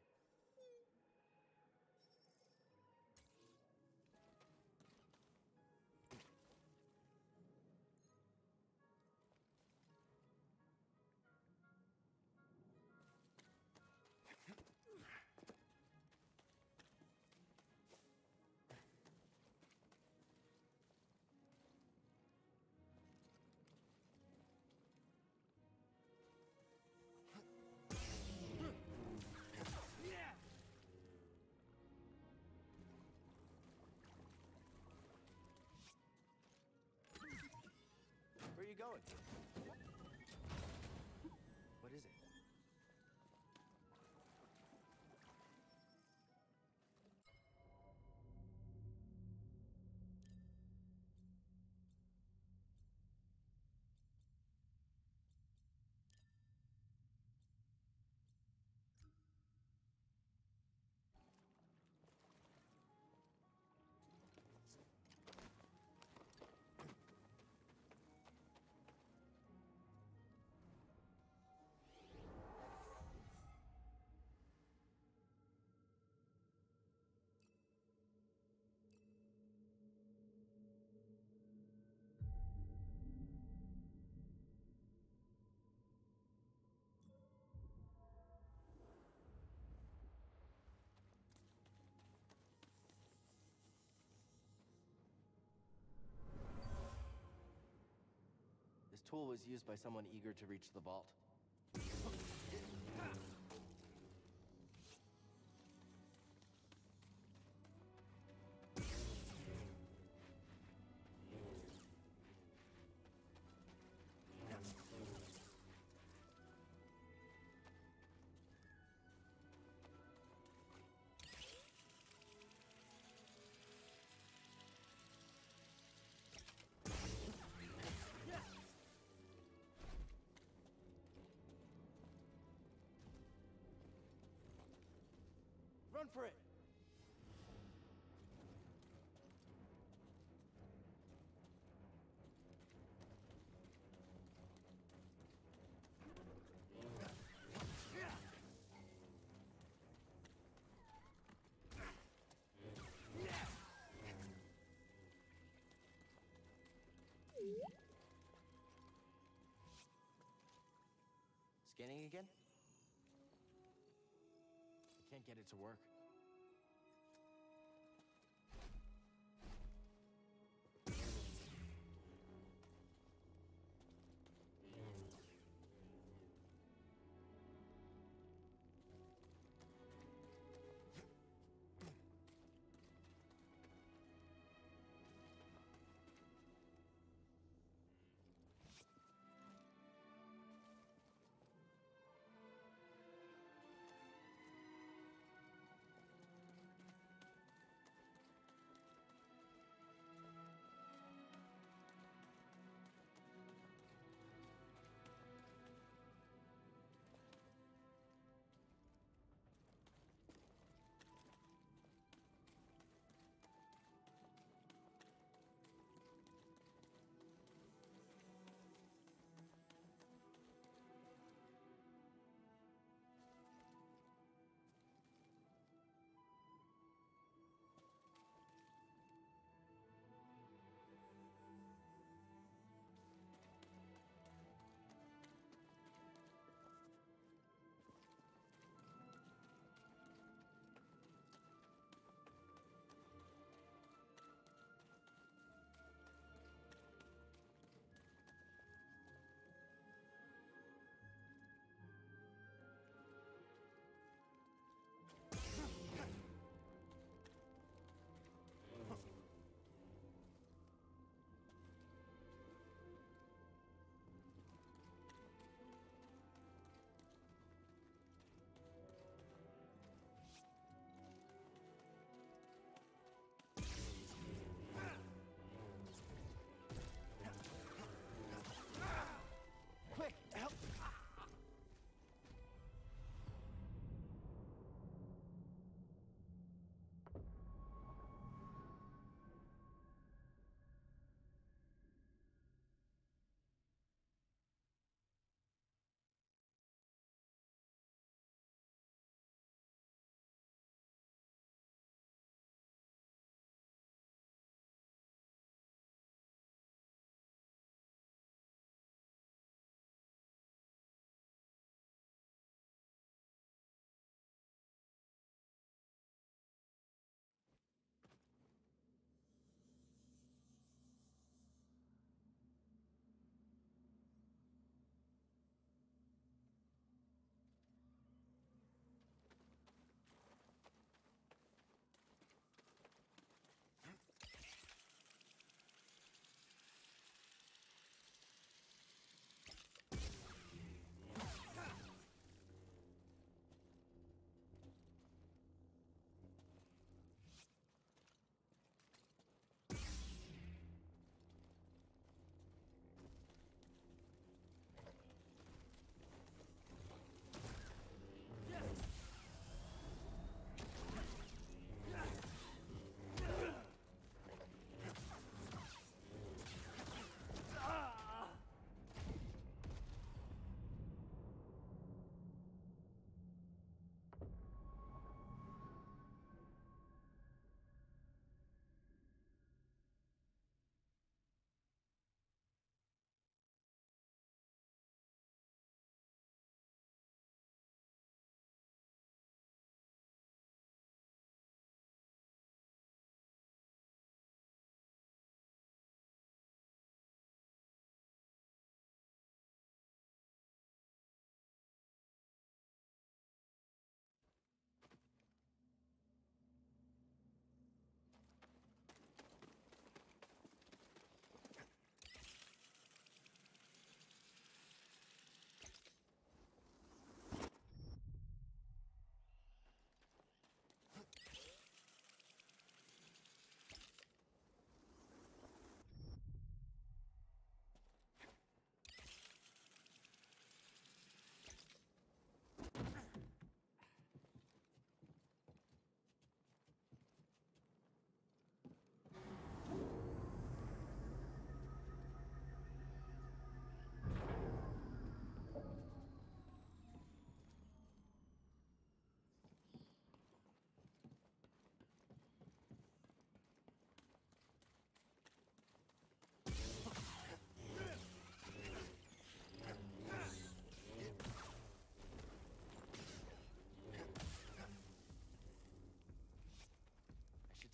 Where are you going? What is it? tool was used by someone eager to reach the vault. Run for it! Scanning again? I can't get it to work.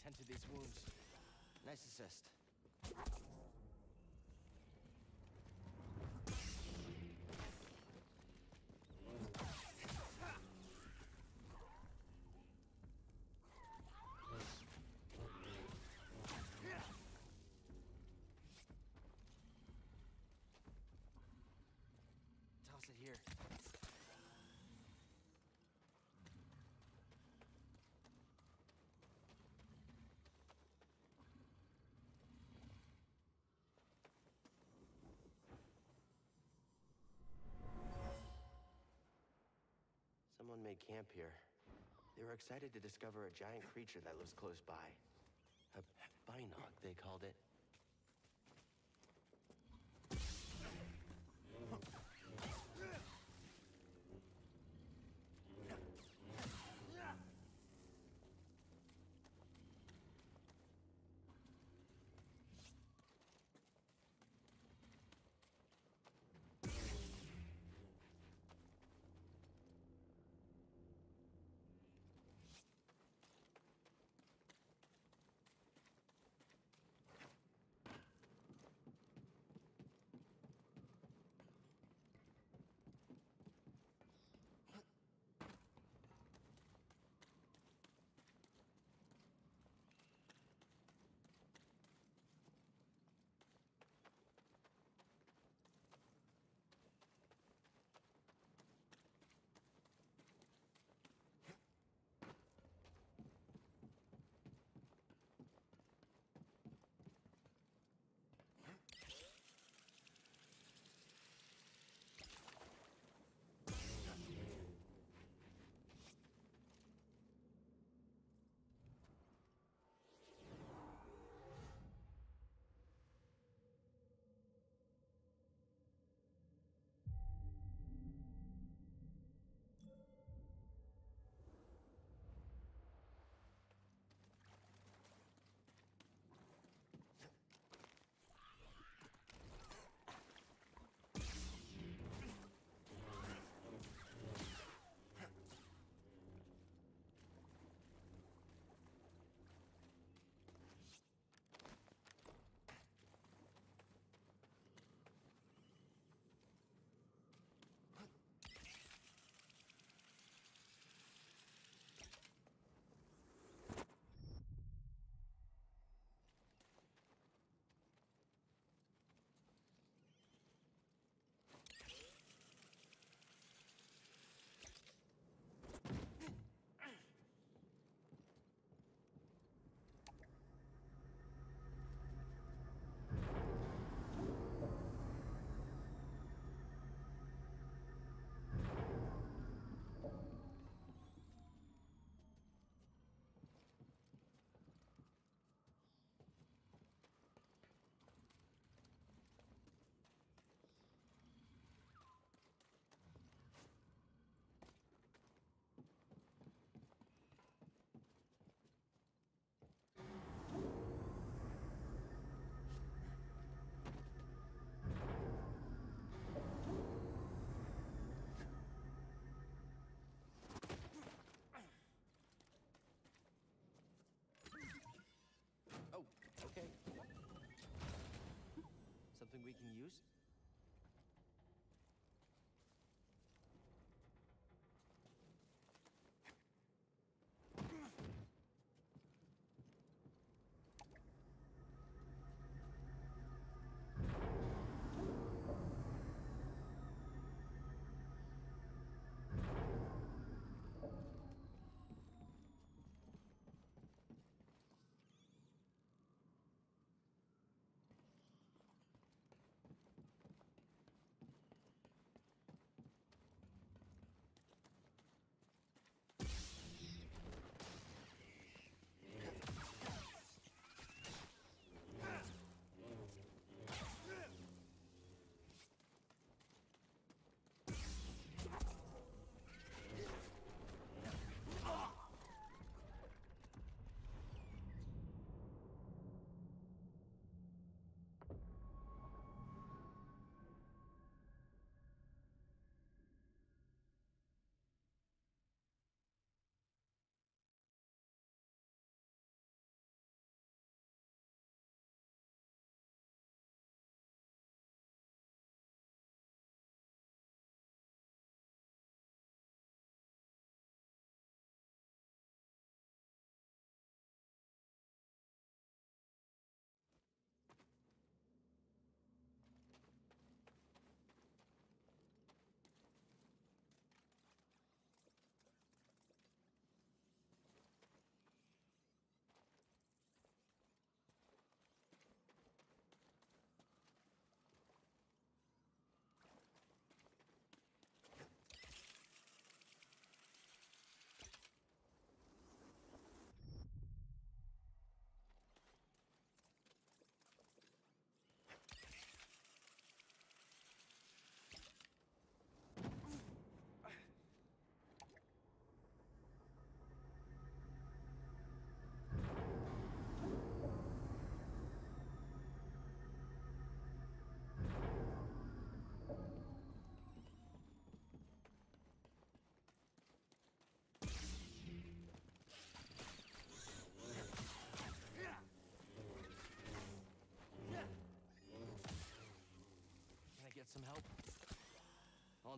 tend to these wounds. Nice assist. Toss it here. Someone made camp here. They were excited to discover a giant creature that lives close by. A binoc, they called it.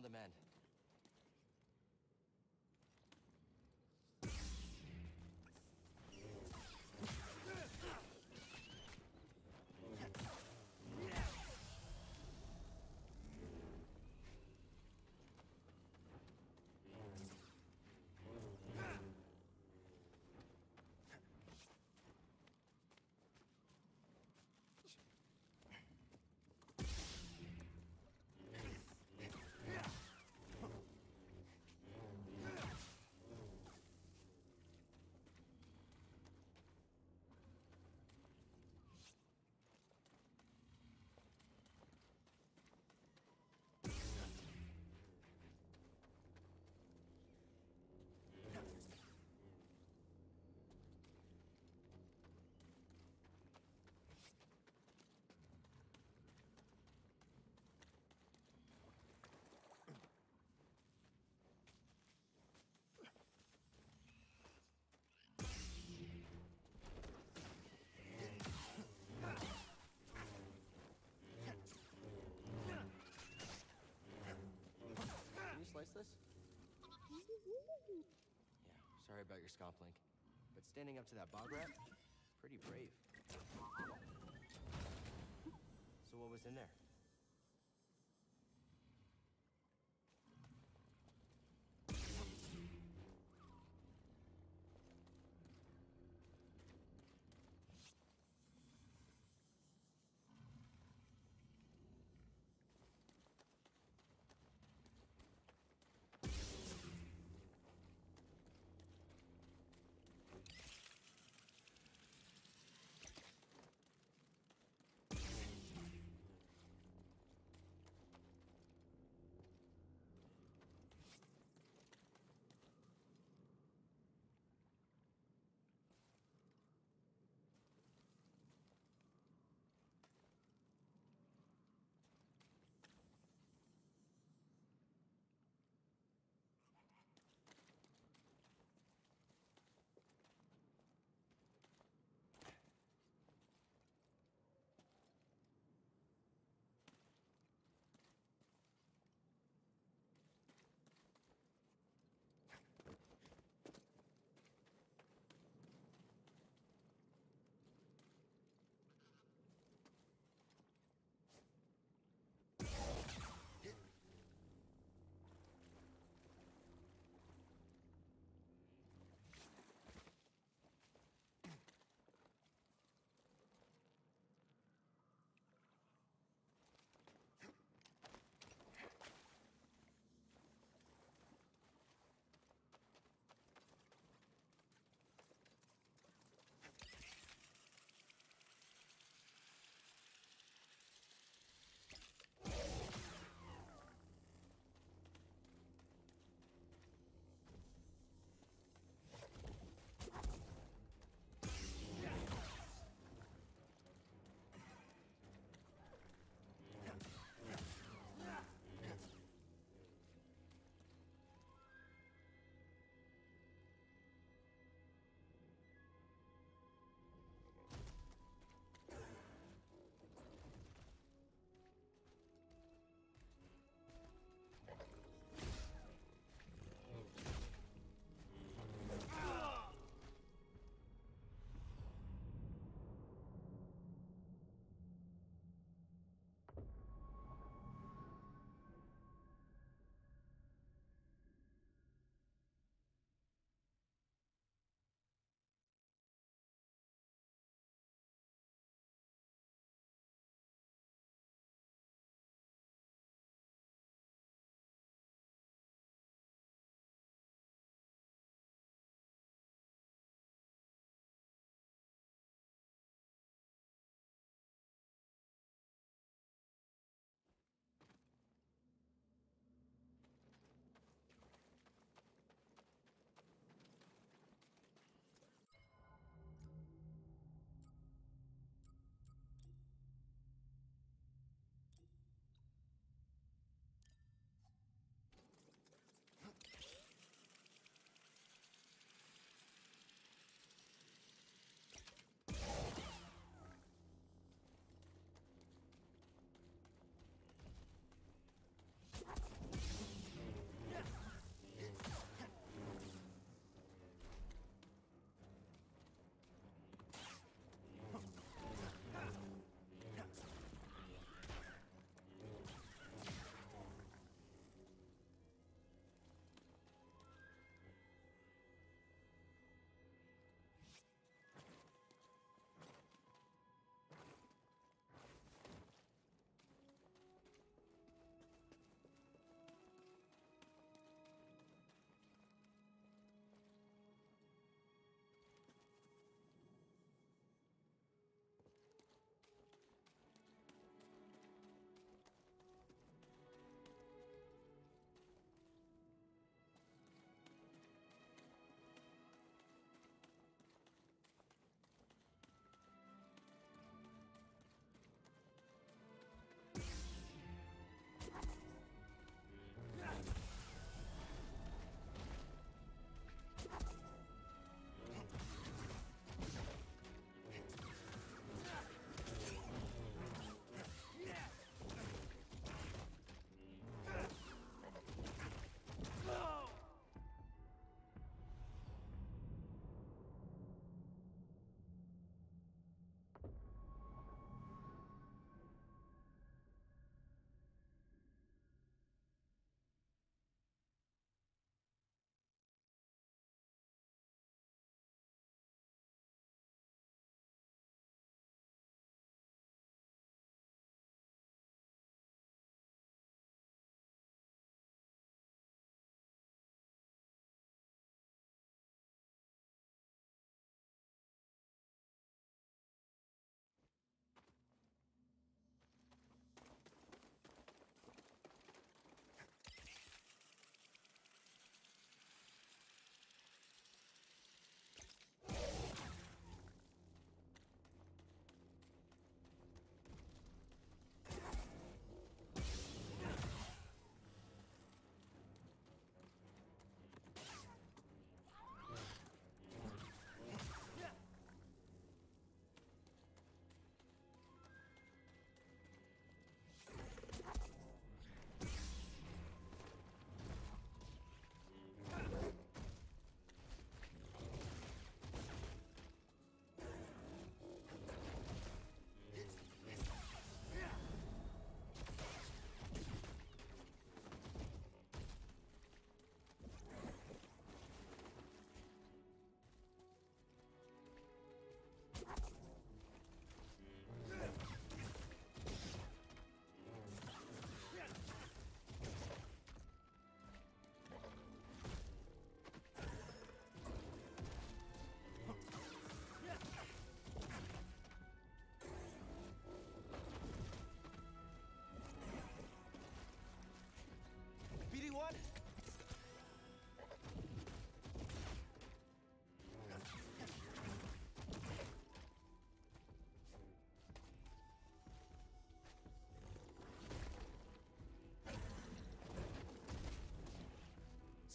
on demand. Can you slice this? Yeah, sorry about your scomp link. But standing up to that bog rat, pretty brave. So what was in there?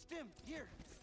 Stim, here!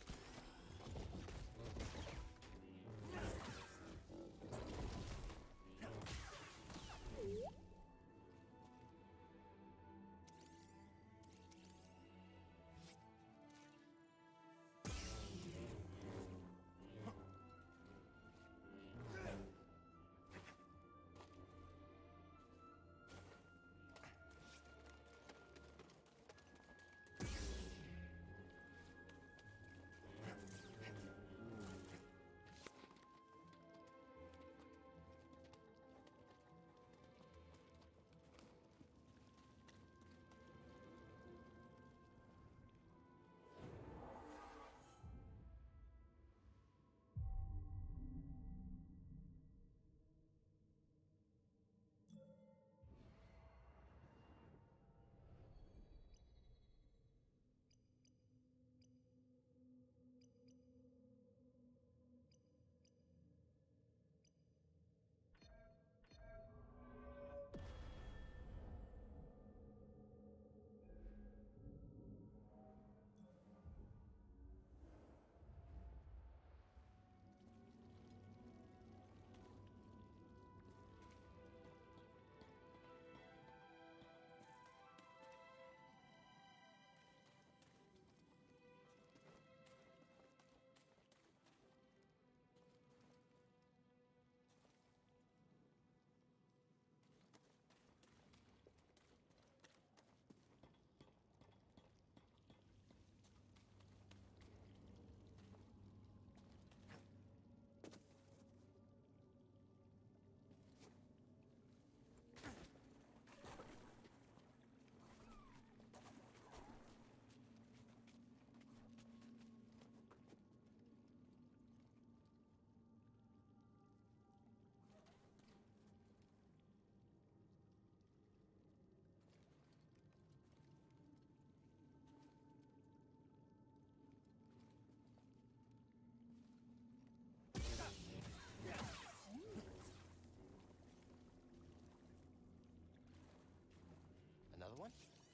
Another one?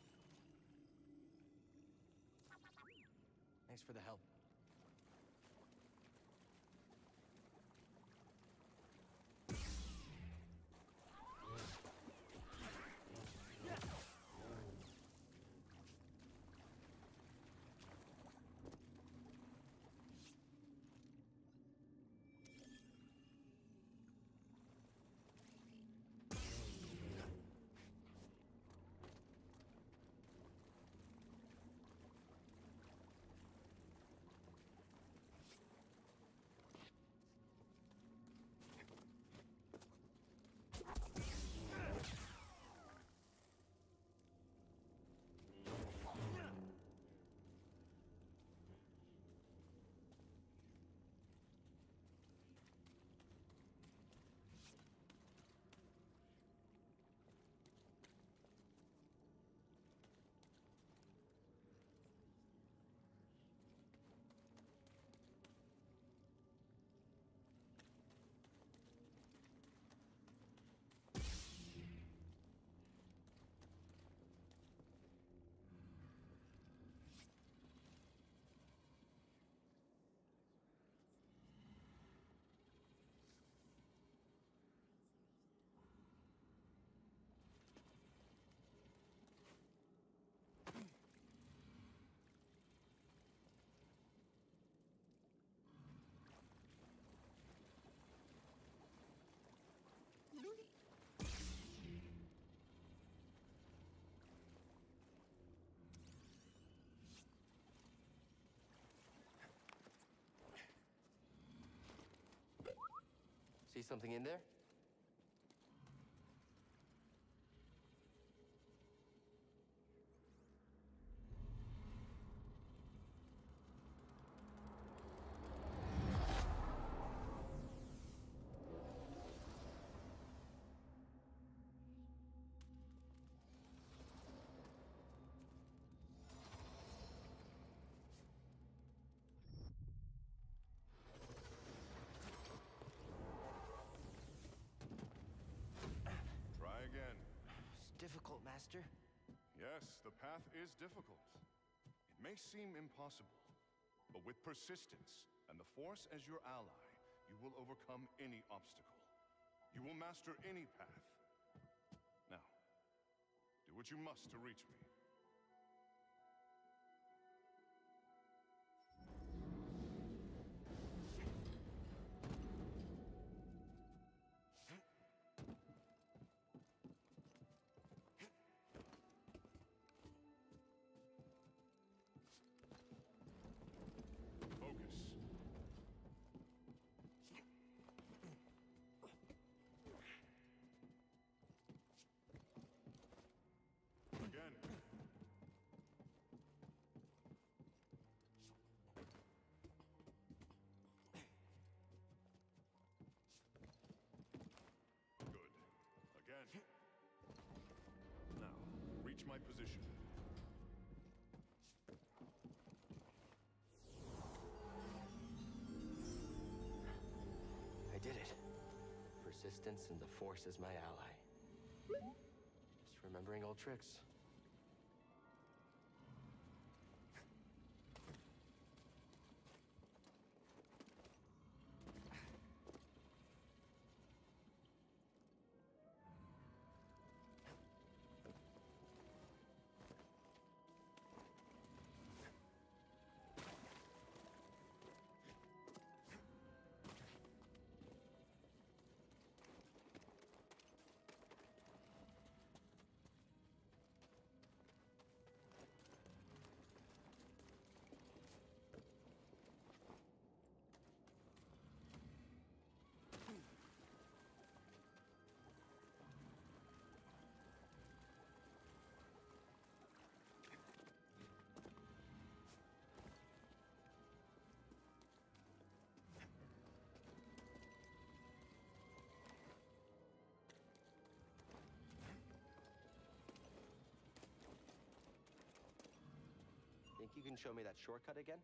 Thanks for the help. See something in there? Difficult, Master. Yes, the path is difficult. It may seem impossible, But with persistence and the Force as your ally, you will overcome any obstacle. You will master any path. Now, do what you must to reach me. Focus. Again. Good. Again. Now, reach my position. I did it. Persistence and the Force as my ally. Just remembering old tricks. Think you can show me that shortcut again?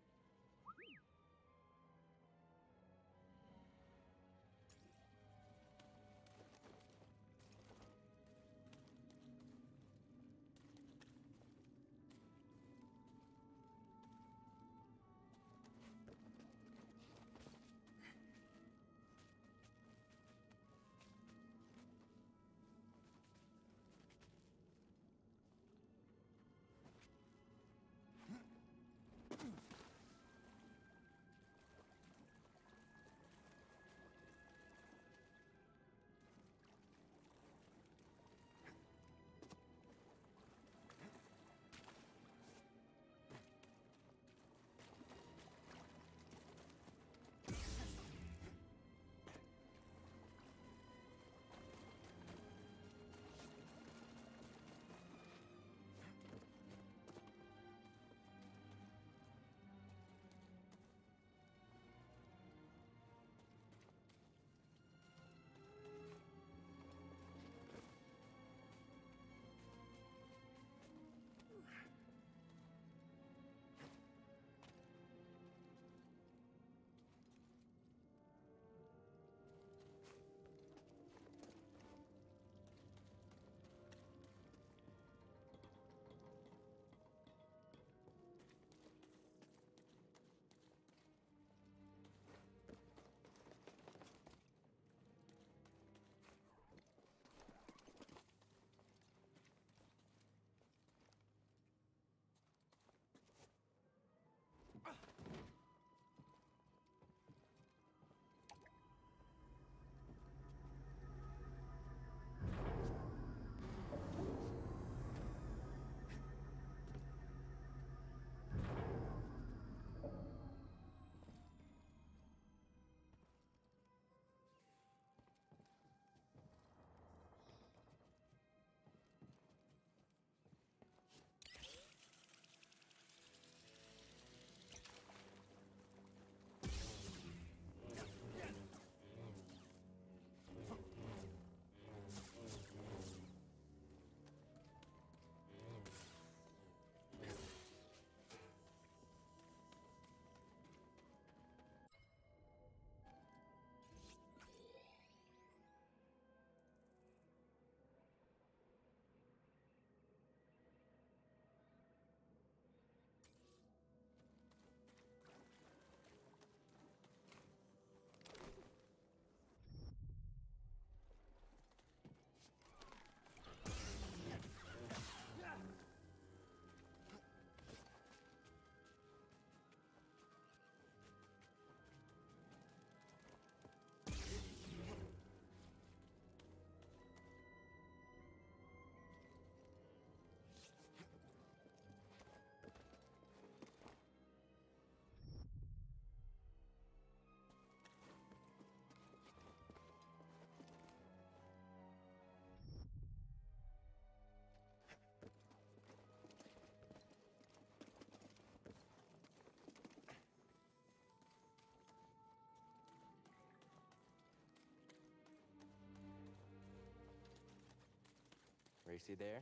Tracy there?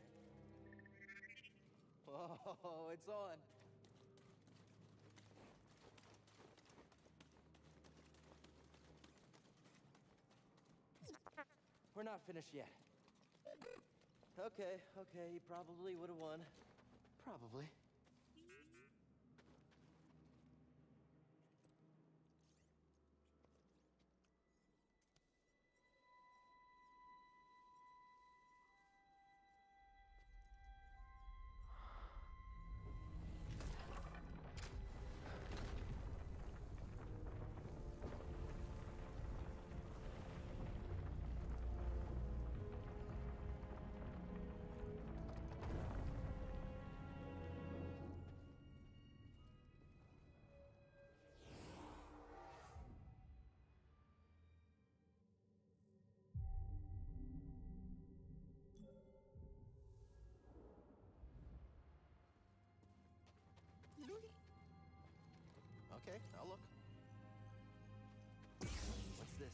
Whoa, it's on. We're not finished yet. Okay, he probably would have won. Probably. Okay, I'll look. What's this?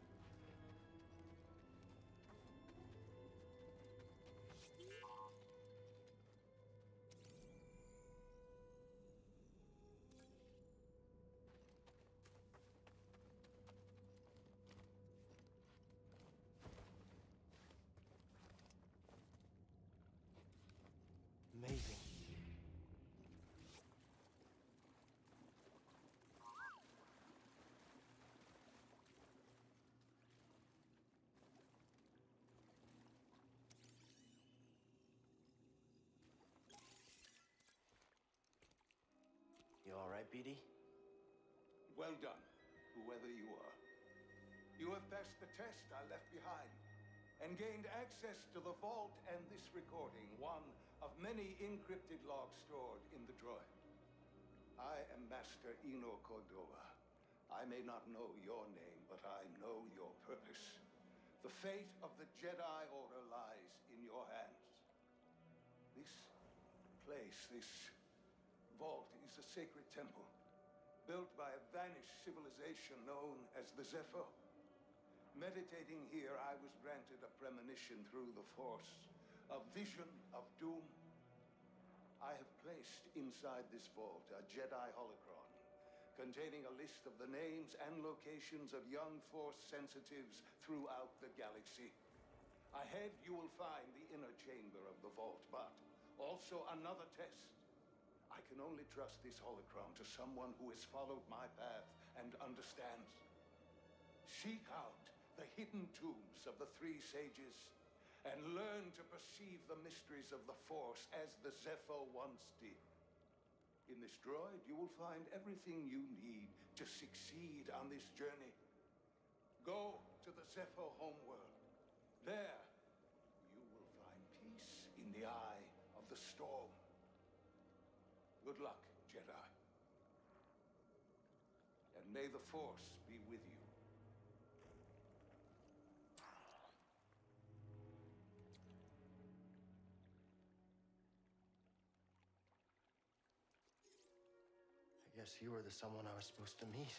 Amazing. You all right, BD? Well done, whoever you are. You have passed the test I left behind and gained access to the vault and this recording, one of many encrypted logs stored in the droid. I am Master Eno Cordova. I may not know your name, but I know your purpose. The fate of the Jedi Order lies in your hands. This place, this vault, is a sacred temple, built by a vanished civilization known as the Zepho. Meditating here, I was granted a premonition through the Force, a vision of doom. I have placed inside this vault a Jedi holocron, containing a list of the names and locations of young Force sensitives throughout the galaxy. Ahead, you will find the inner chamber of the vault, but also another test. I can only trust this holocron to someone who has followed my path and understands. Seek out the hidden tombs of the three sages and learn to perceive the mysteries of the Force as the Zepho once did. In this droid, you will find everything you need to succeed on this journey. Go to the Zepho homeworld. There, you will find peace in the eye of the storm. Good luck, Jedi. And may the Force be with you. I guess you were the someone I was supposed to meet.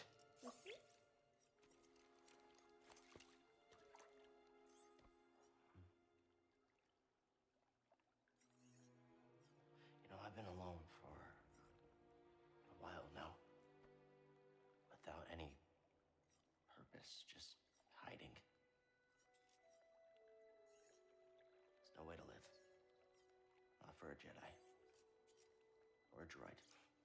You know, I've been alone for a while now. Without any purpose, just hiding. There's no way to live. Not for a Jedi. Or a droid.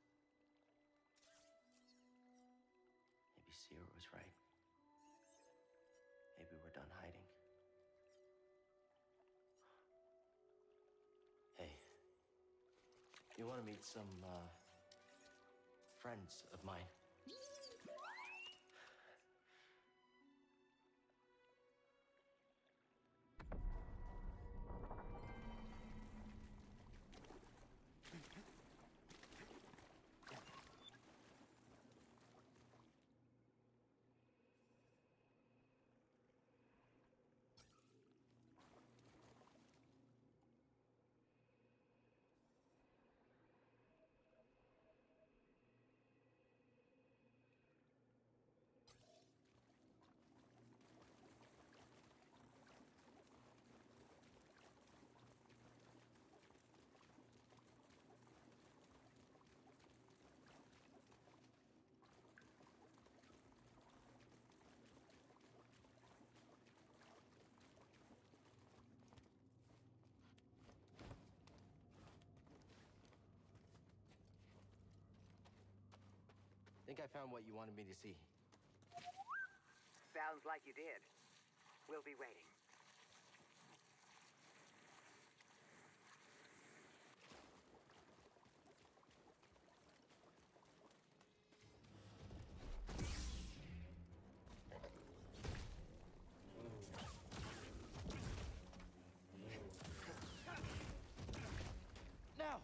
Maybe Seer was right. Maybe we're done hiding. Hey, you want to meet some, friends of mine? Think I found what you wanted me to see. Sounds like you did. We'll be waiting. Now!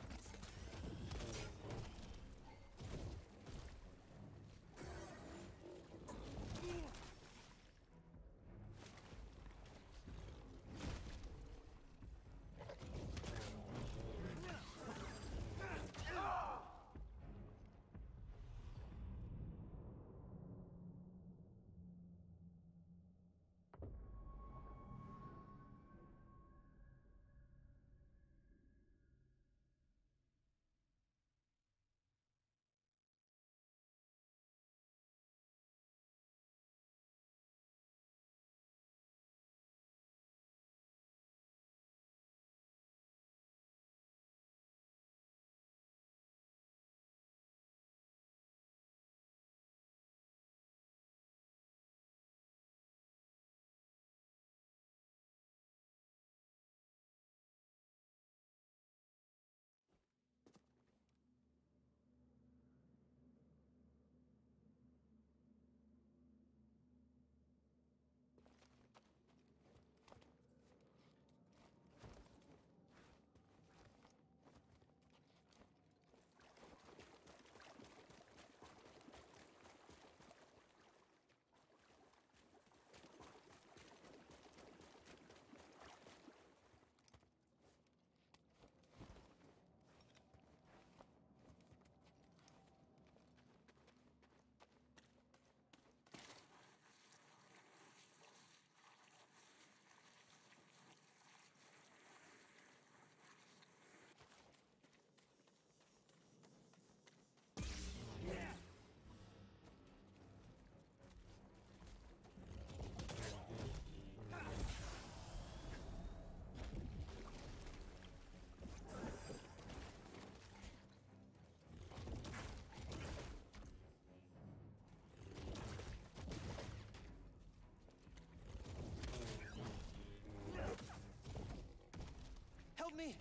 Help me!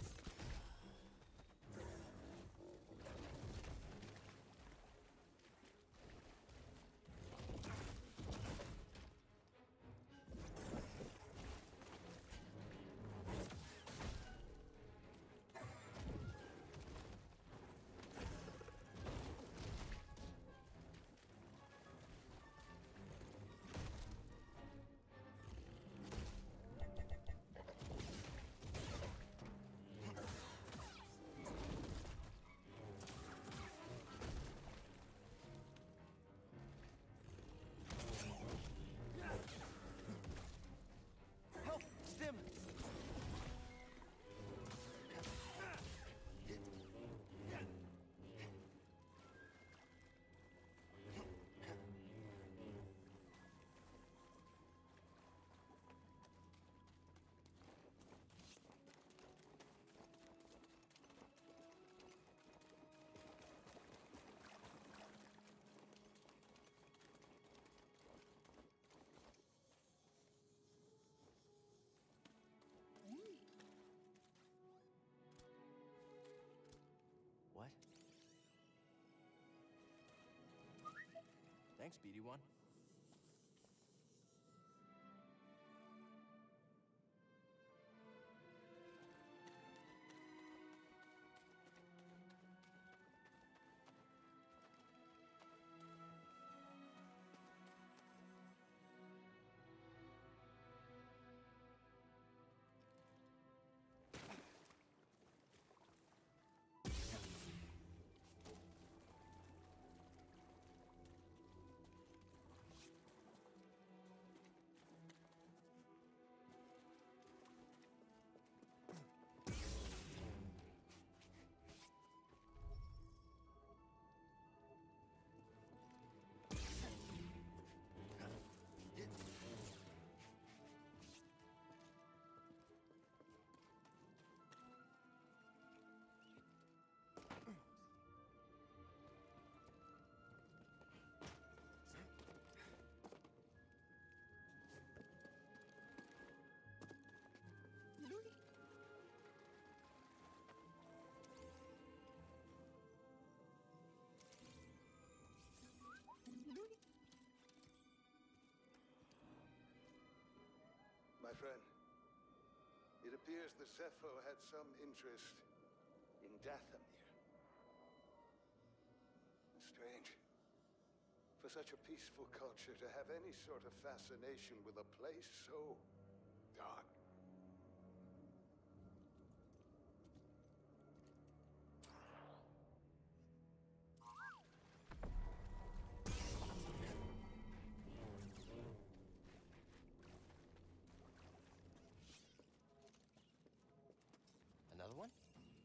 Help! Stim! What? Thanks, BD1. My friend, it appears the Zepho had some interest in Dathomir. Strange. For such a peaceful culture to have any sort of fascination with a place so dark. Another one?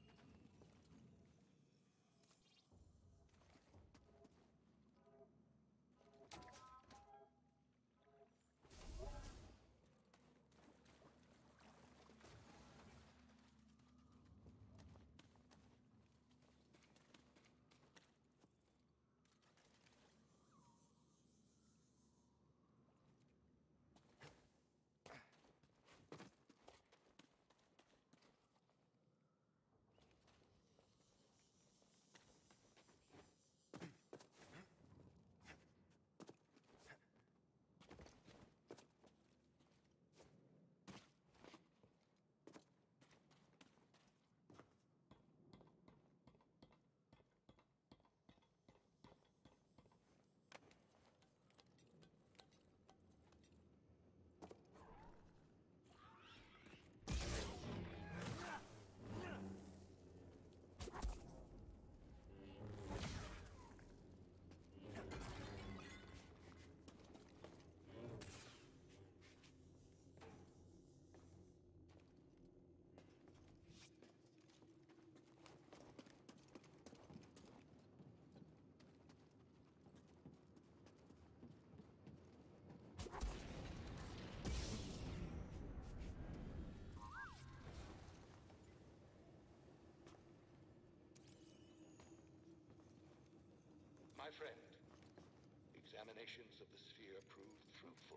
My friend, examinations of the sphere proved fruitful.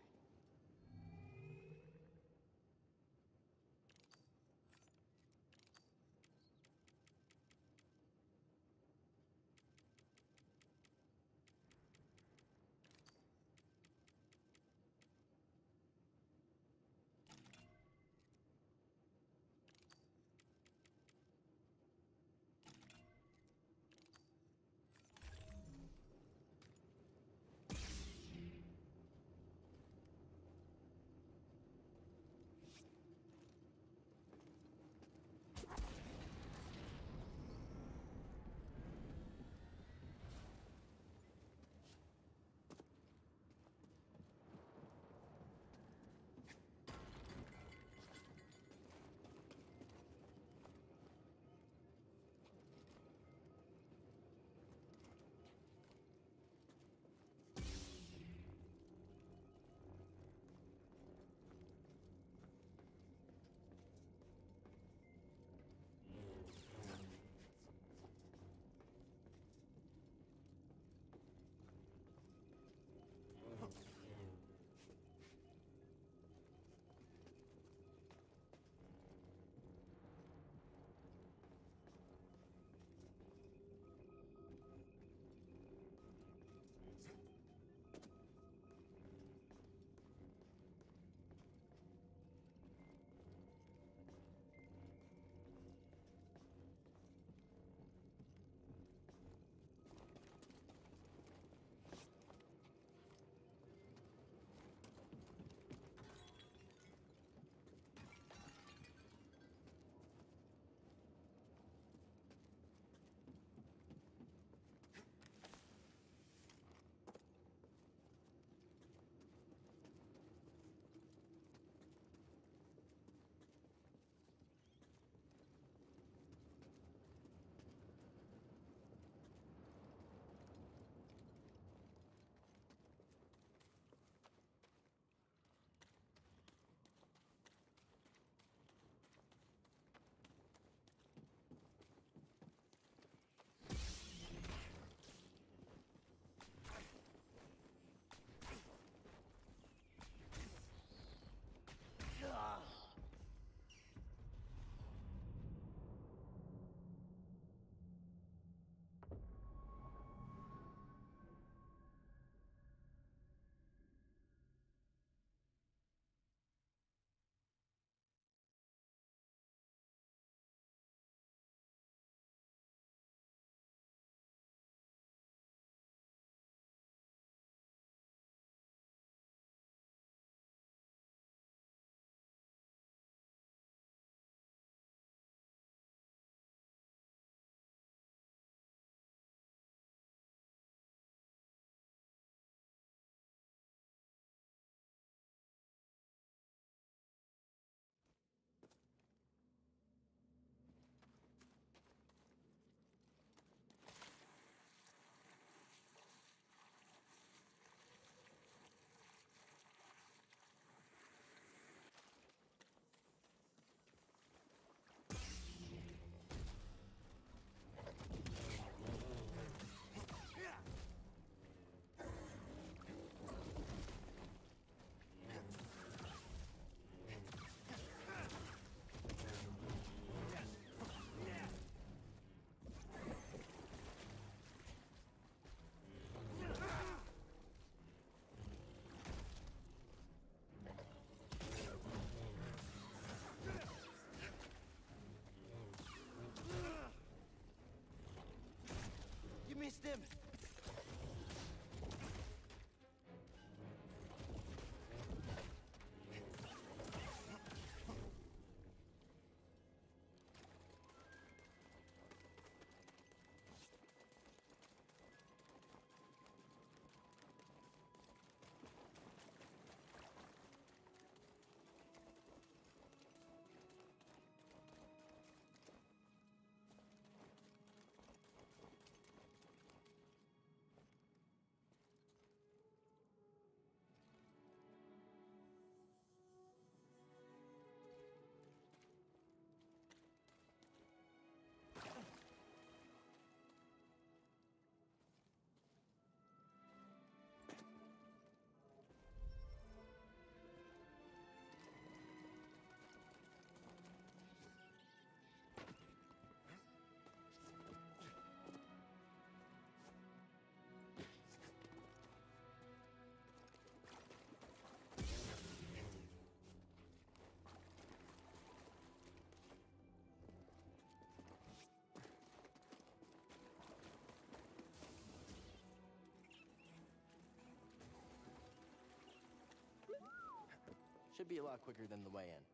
Should be a lot quicker than the way in.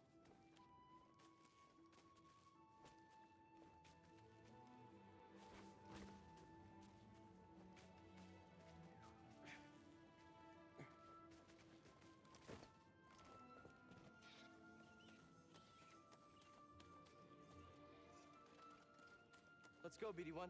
Let's go, BD1.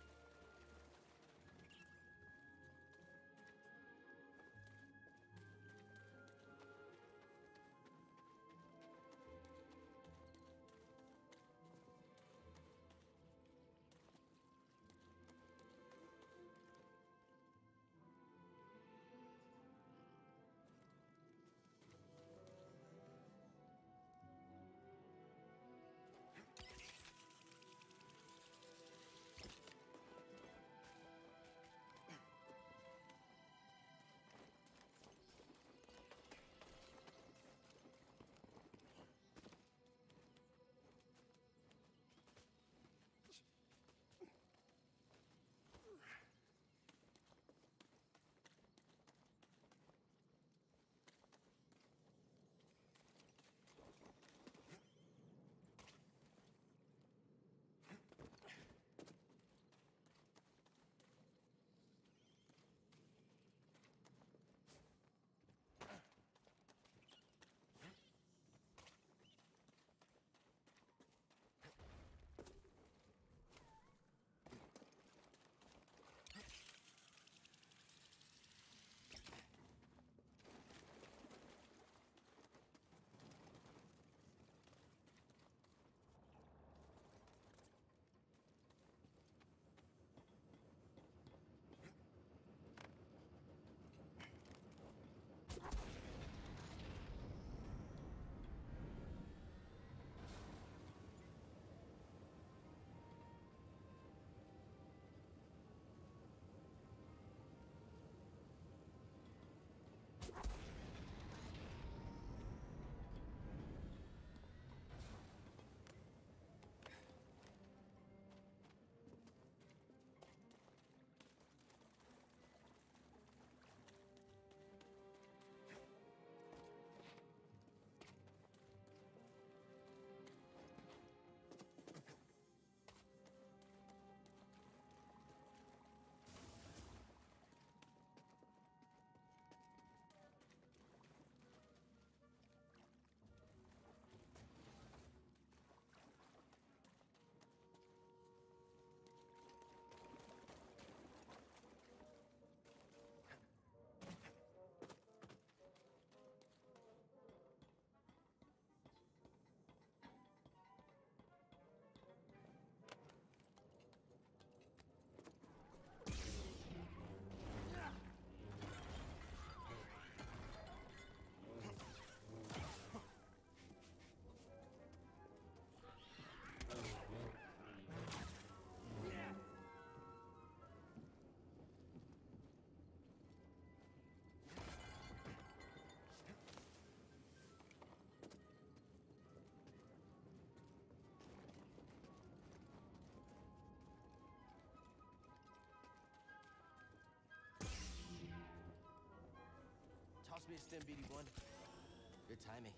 Toss me a stim, BD1. Good timing.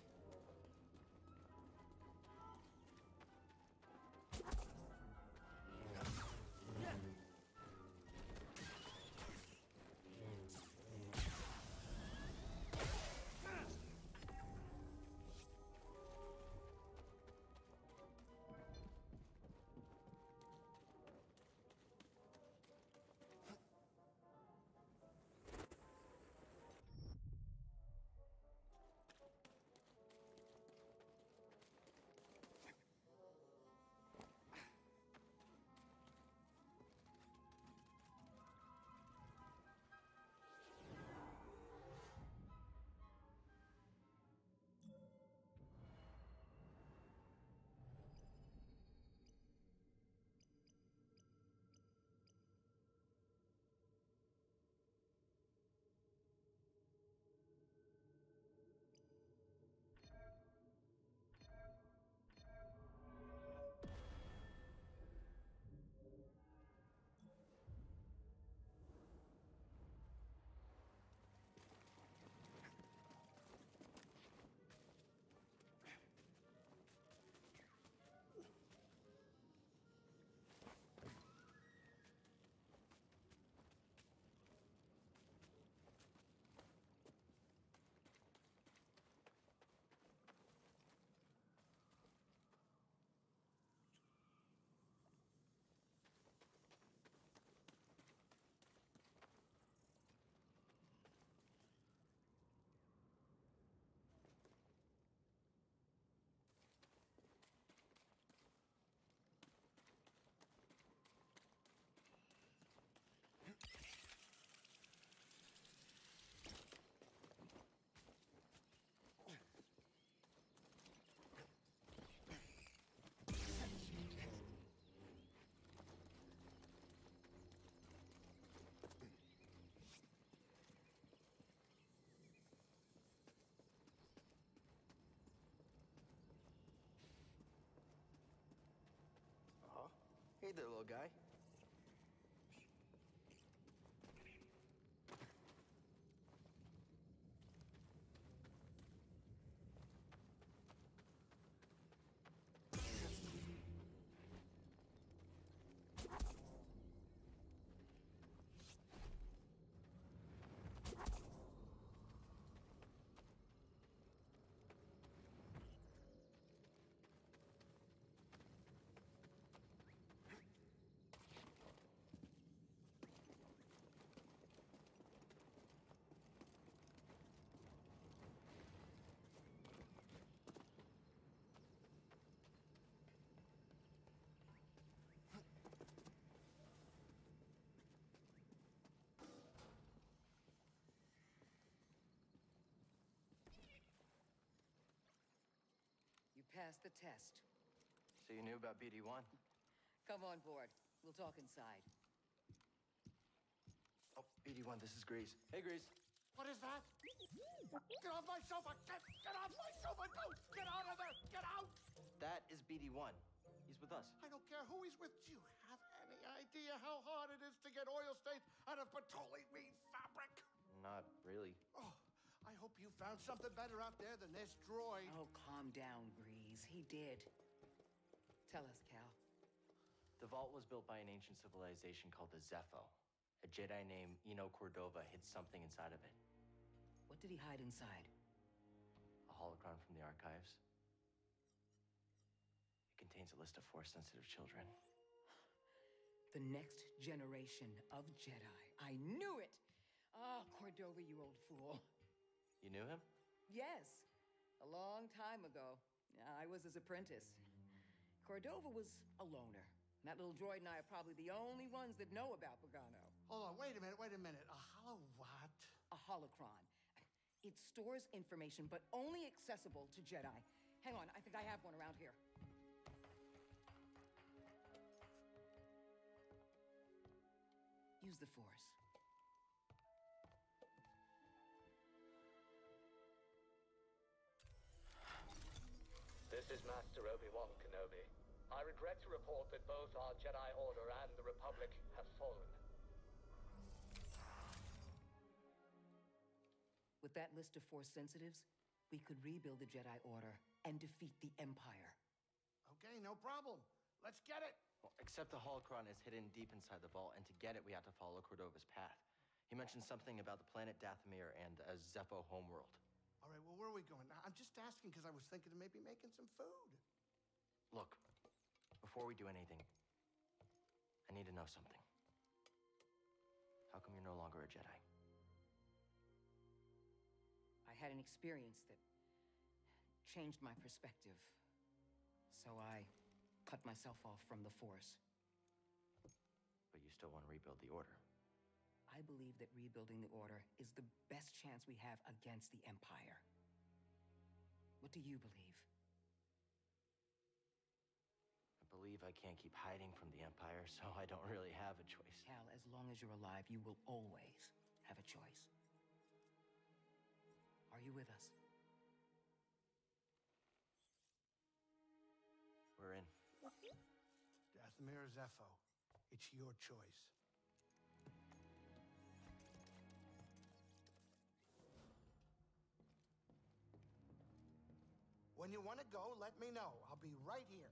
Hey there, little guy. You passed the test. So you knew about BD-1? Come on board. We'll talk inside. Oh, BD-1, this is Grease. Hey, Grease. What is that? Get off my sofa! Get off my sofa! No! Get out of there! Get out! That is BD-1. He's with us. I don't care who he's with. Do you have any idea how hard it is to get oil stains out of petroleum fabric? Not really. Oh, I hope you found something better out there than this droid. Oh, calm down, Grease. He did. Tell us, Cal. The vault was built by an ancient civilization called the Zepho. A Jedi named Eno Cordova hid something inside of it. What did he hide inside? A holocron from the archives. It contains a list of Force-sensitive children. The next generation of Jedi. I knew it! Ah, Cordova, you old fool. You knew him? Yes, a long time ago. I was his apprentice. Cordova was a loner. That little droid and I are probably the only ones that know about Pagano. Hold on, wait a minute. A hollow what? A holocron. It stores information, but only accessible to Jedi. Hang on, I think I have one around here. Use the Force. This is Master Obi-Wan Kenobi. I regret to report that both our Jedi Order and the Republic have fallen. With that list of Force sensitives, we could rebuild the Jedi Order and defeat the Empire. Okay, no problem. Let's get it. Well, except the holocron is hidden deep inside the vault, and to get it, we have to follow Cordova's path. He mentioned something about the planet Dathomir and a Zepho homeworld. All right, well, where are we going? I'm just asking because I was thinking of maybe making some food. Look, before we do anything, I need to know something. How come you're no longer a Jedi? I had an experience that changed my perspective. So I cut myself off from the Force. But you still want to rebuild the Order. I believe that rebuilding the Order is the best chance we have against the Empire. What do you believe? I believe I can't keep hiding from the Empire, so I don't really have a choice. Cal, as long as you're alive, you will always have a choice. Are you with us? We're in. Dathomir Zepho. It's your choice. When you want to go, let me know. I'll be right here.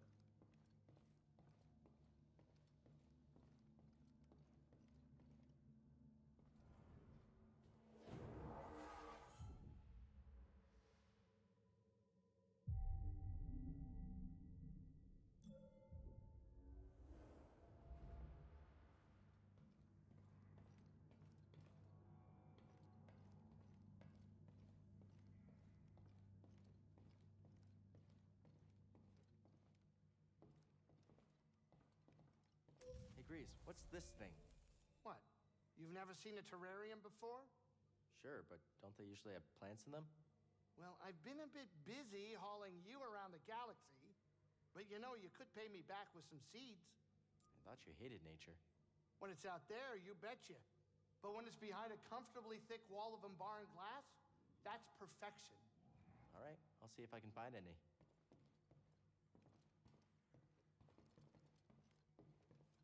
Hey, Grease, what's this thing? What? You've never seen a terrarium before? Sure, but don't they usually have plants in them? Well, I've been a bit busy hauling you around the galaxy, but you know, you could pay me back with some seeds. I thought you hated nature. When it's out there, you betcha. But when it's behind a comfortably thick wall of embarring glass, that's perfection. All right, I'll see if I can find any.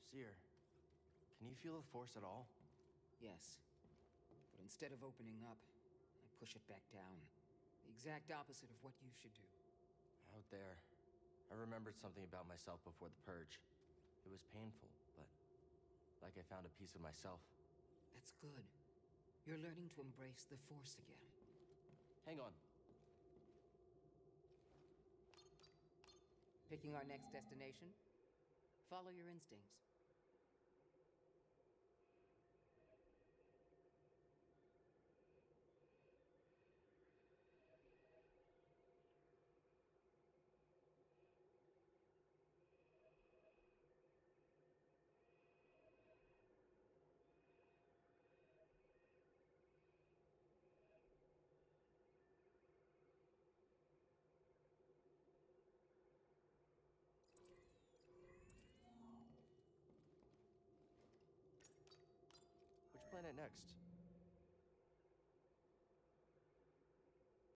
Seer, can you feel the Force at all? Yes. But instead of opening up, I push it back down. The exact opposite of what you should do. Out there, I remembered something about myself before the Purge. It was painful, but like I found a piece of myself. That's good. You're learning to embrace the Force again. Hang on. Picking our next destination? Follow your instincts. Which planet next?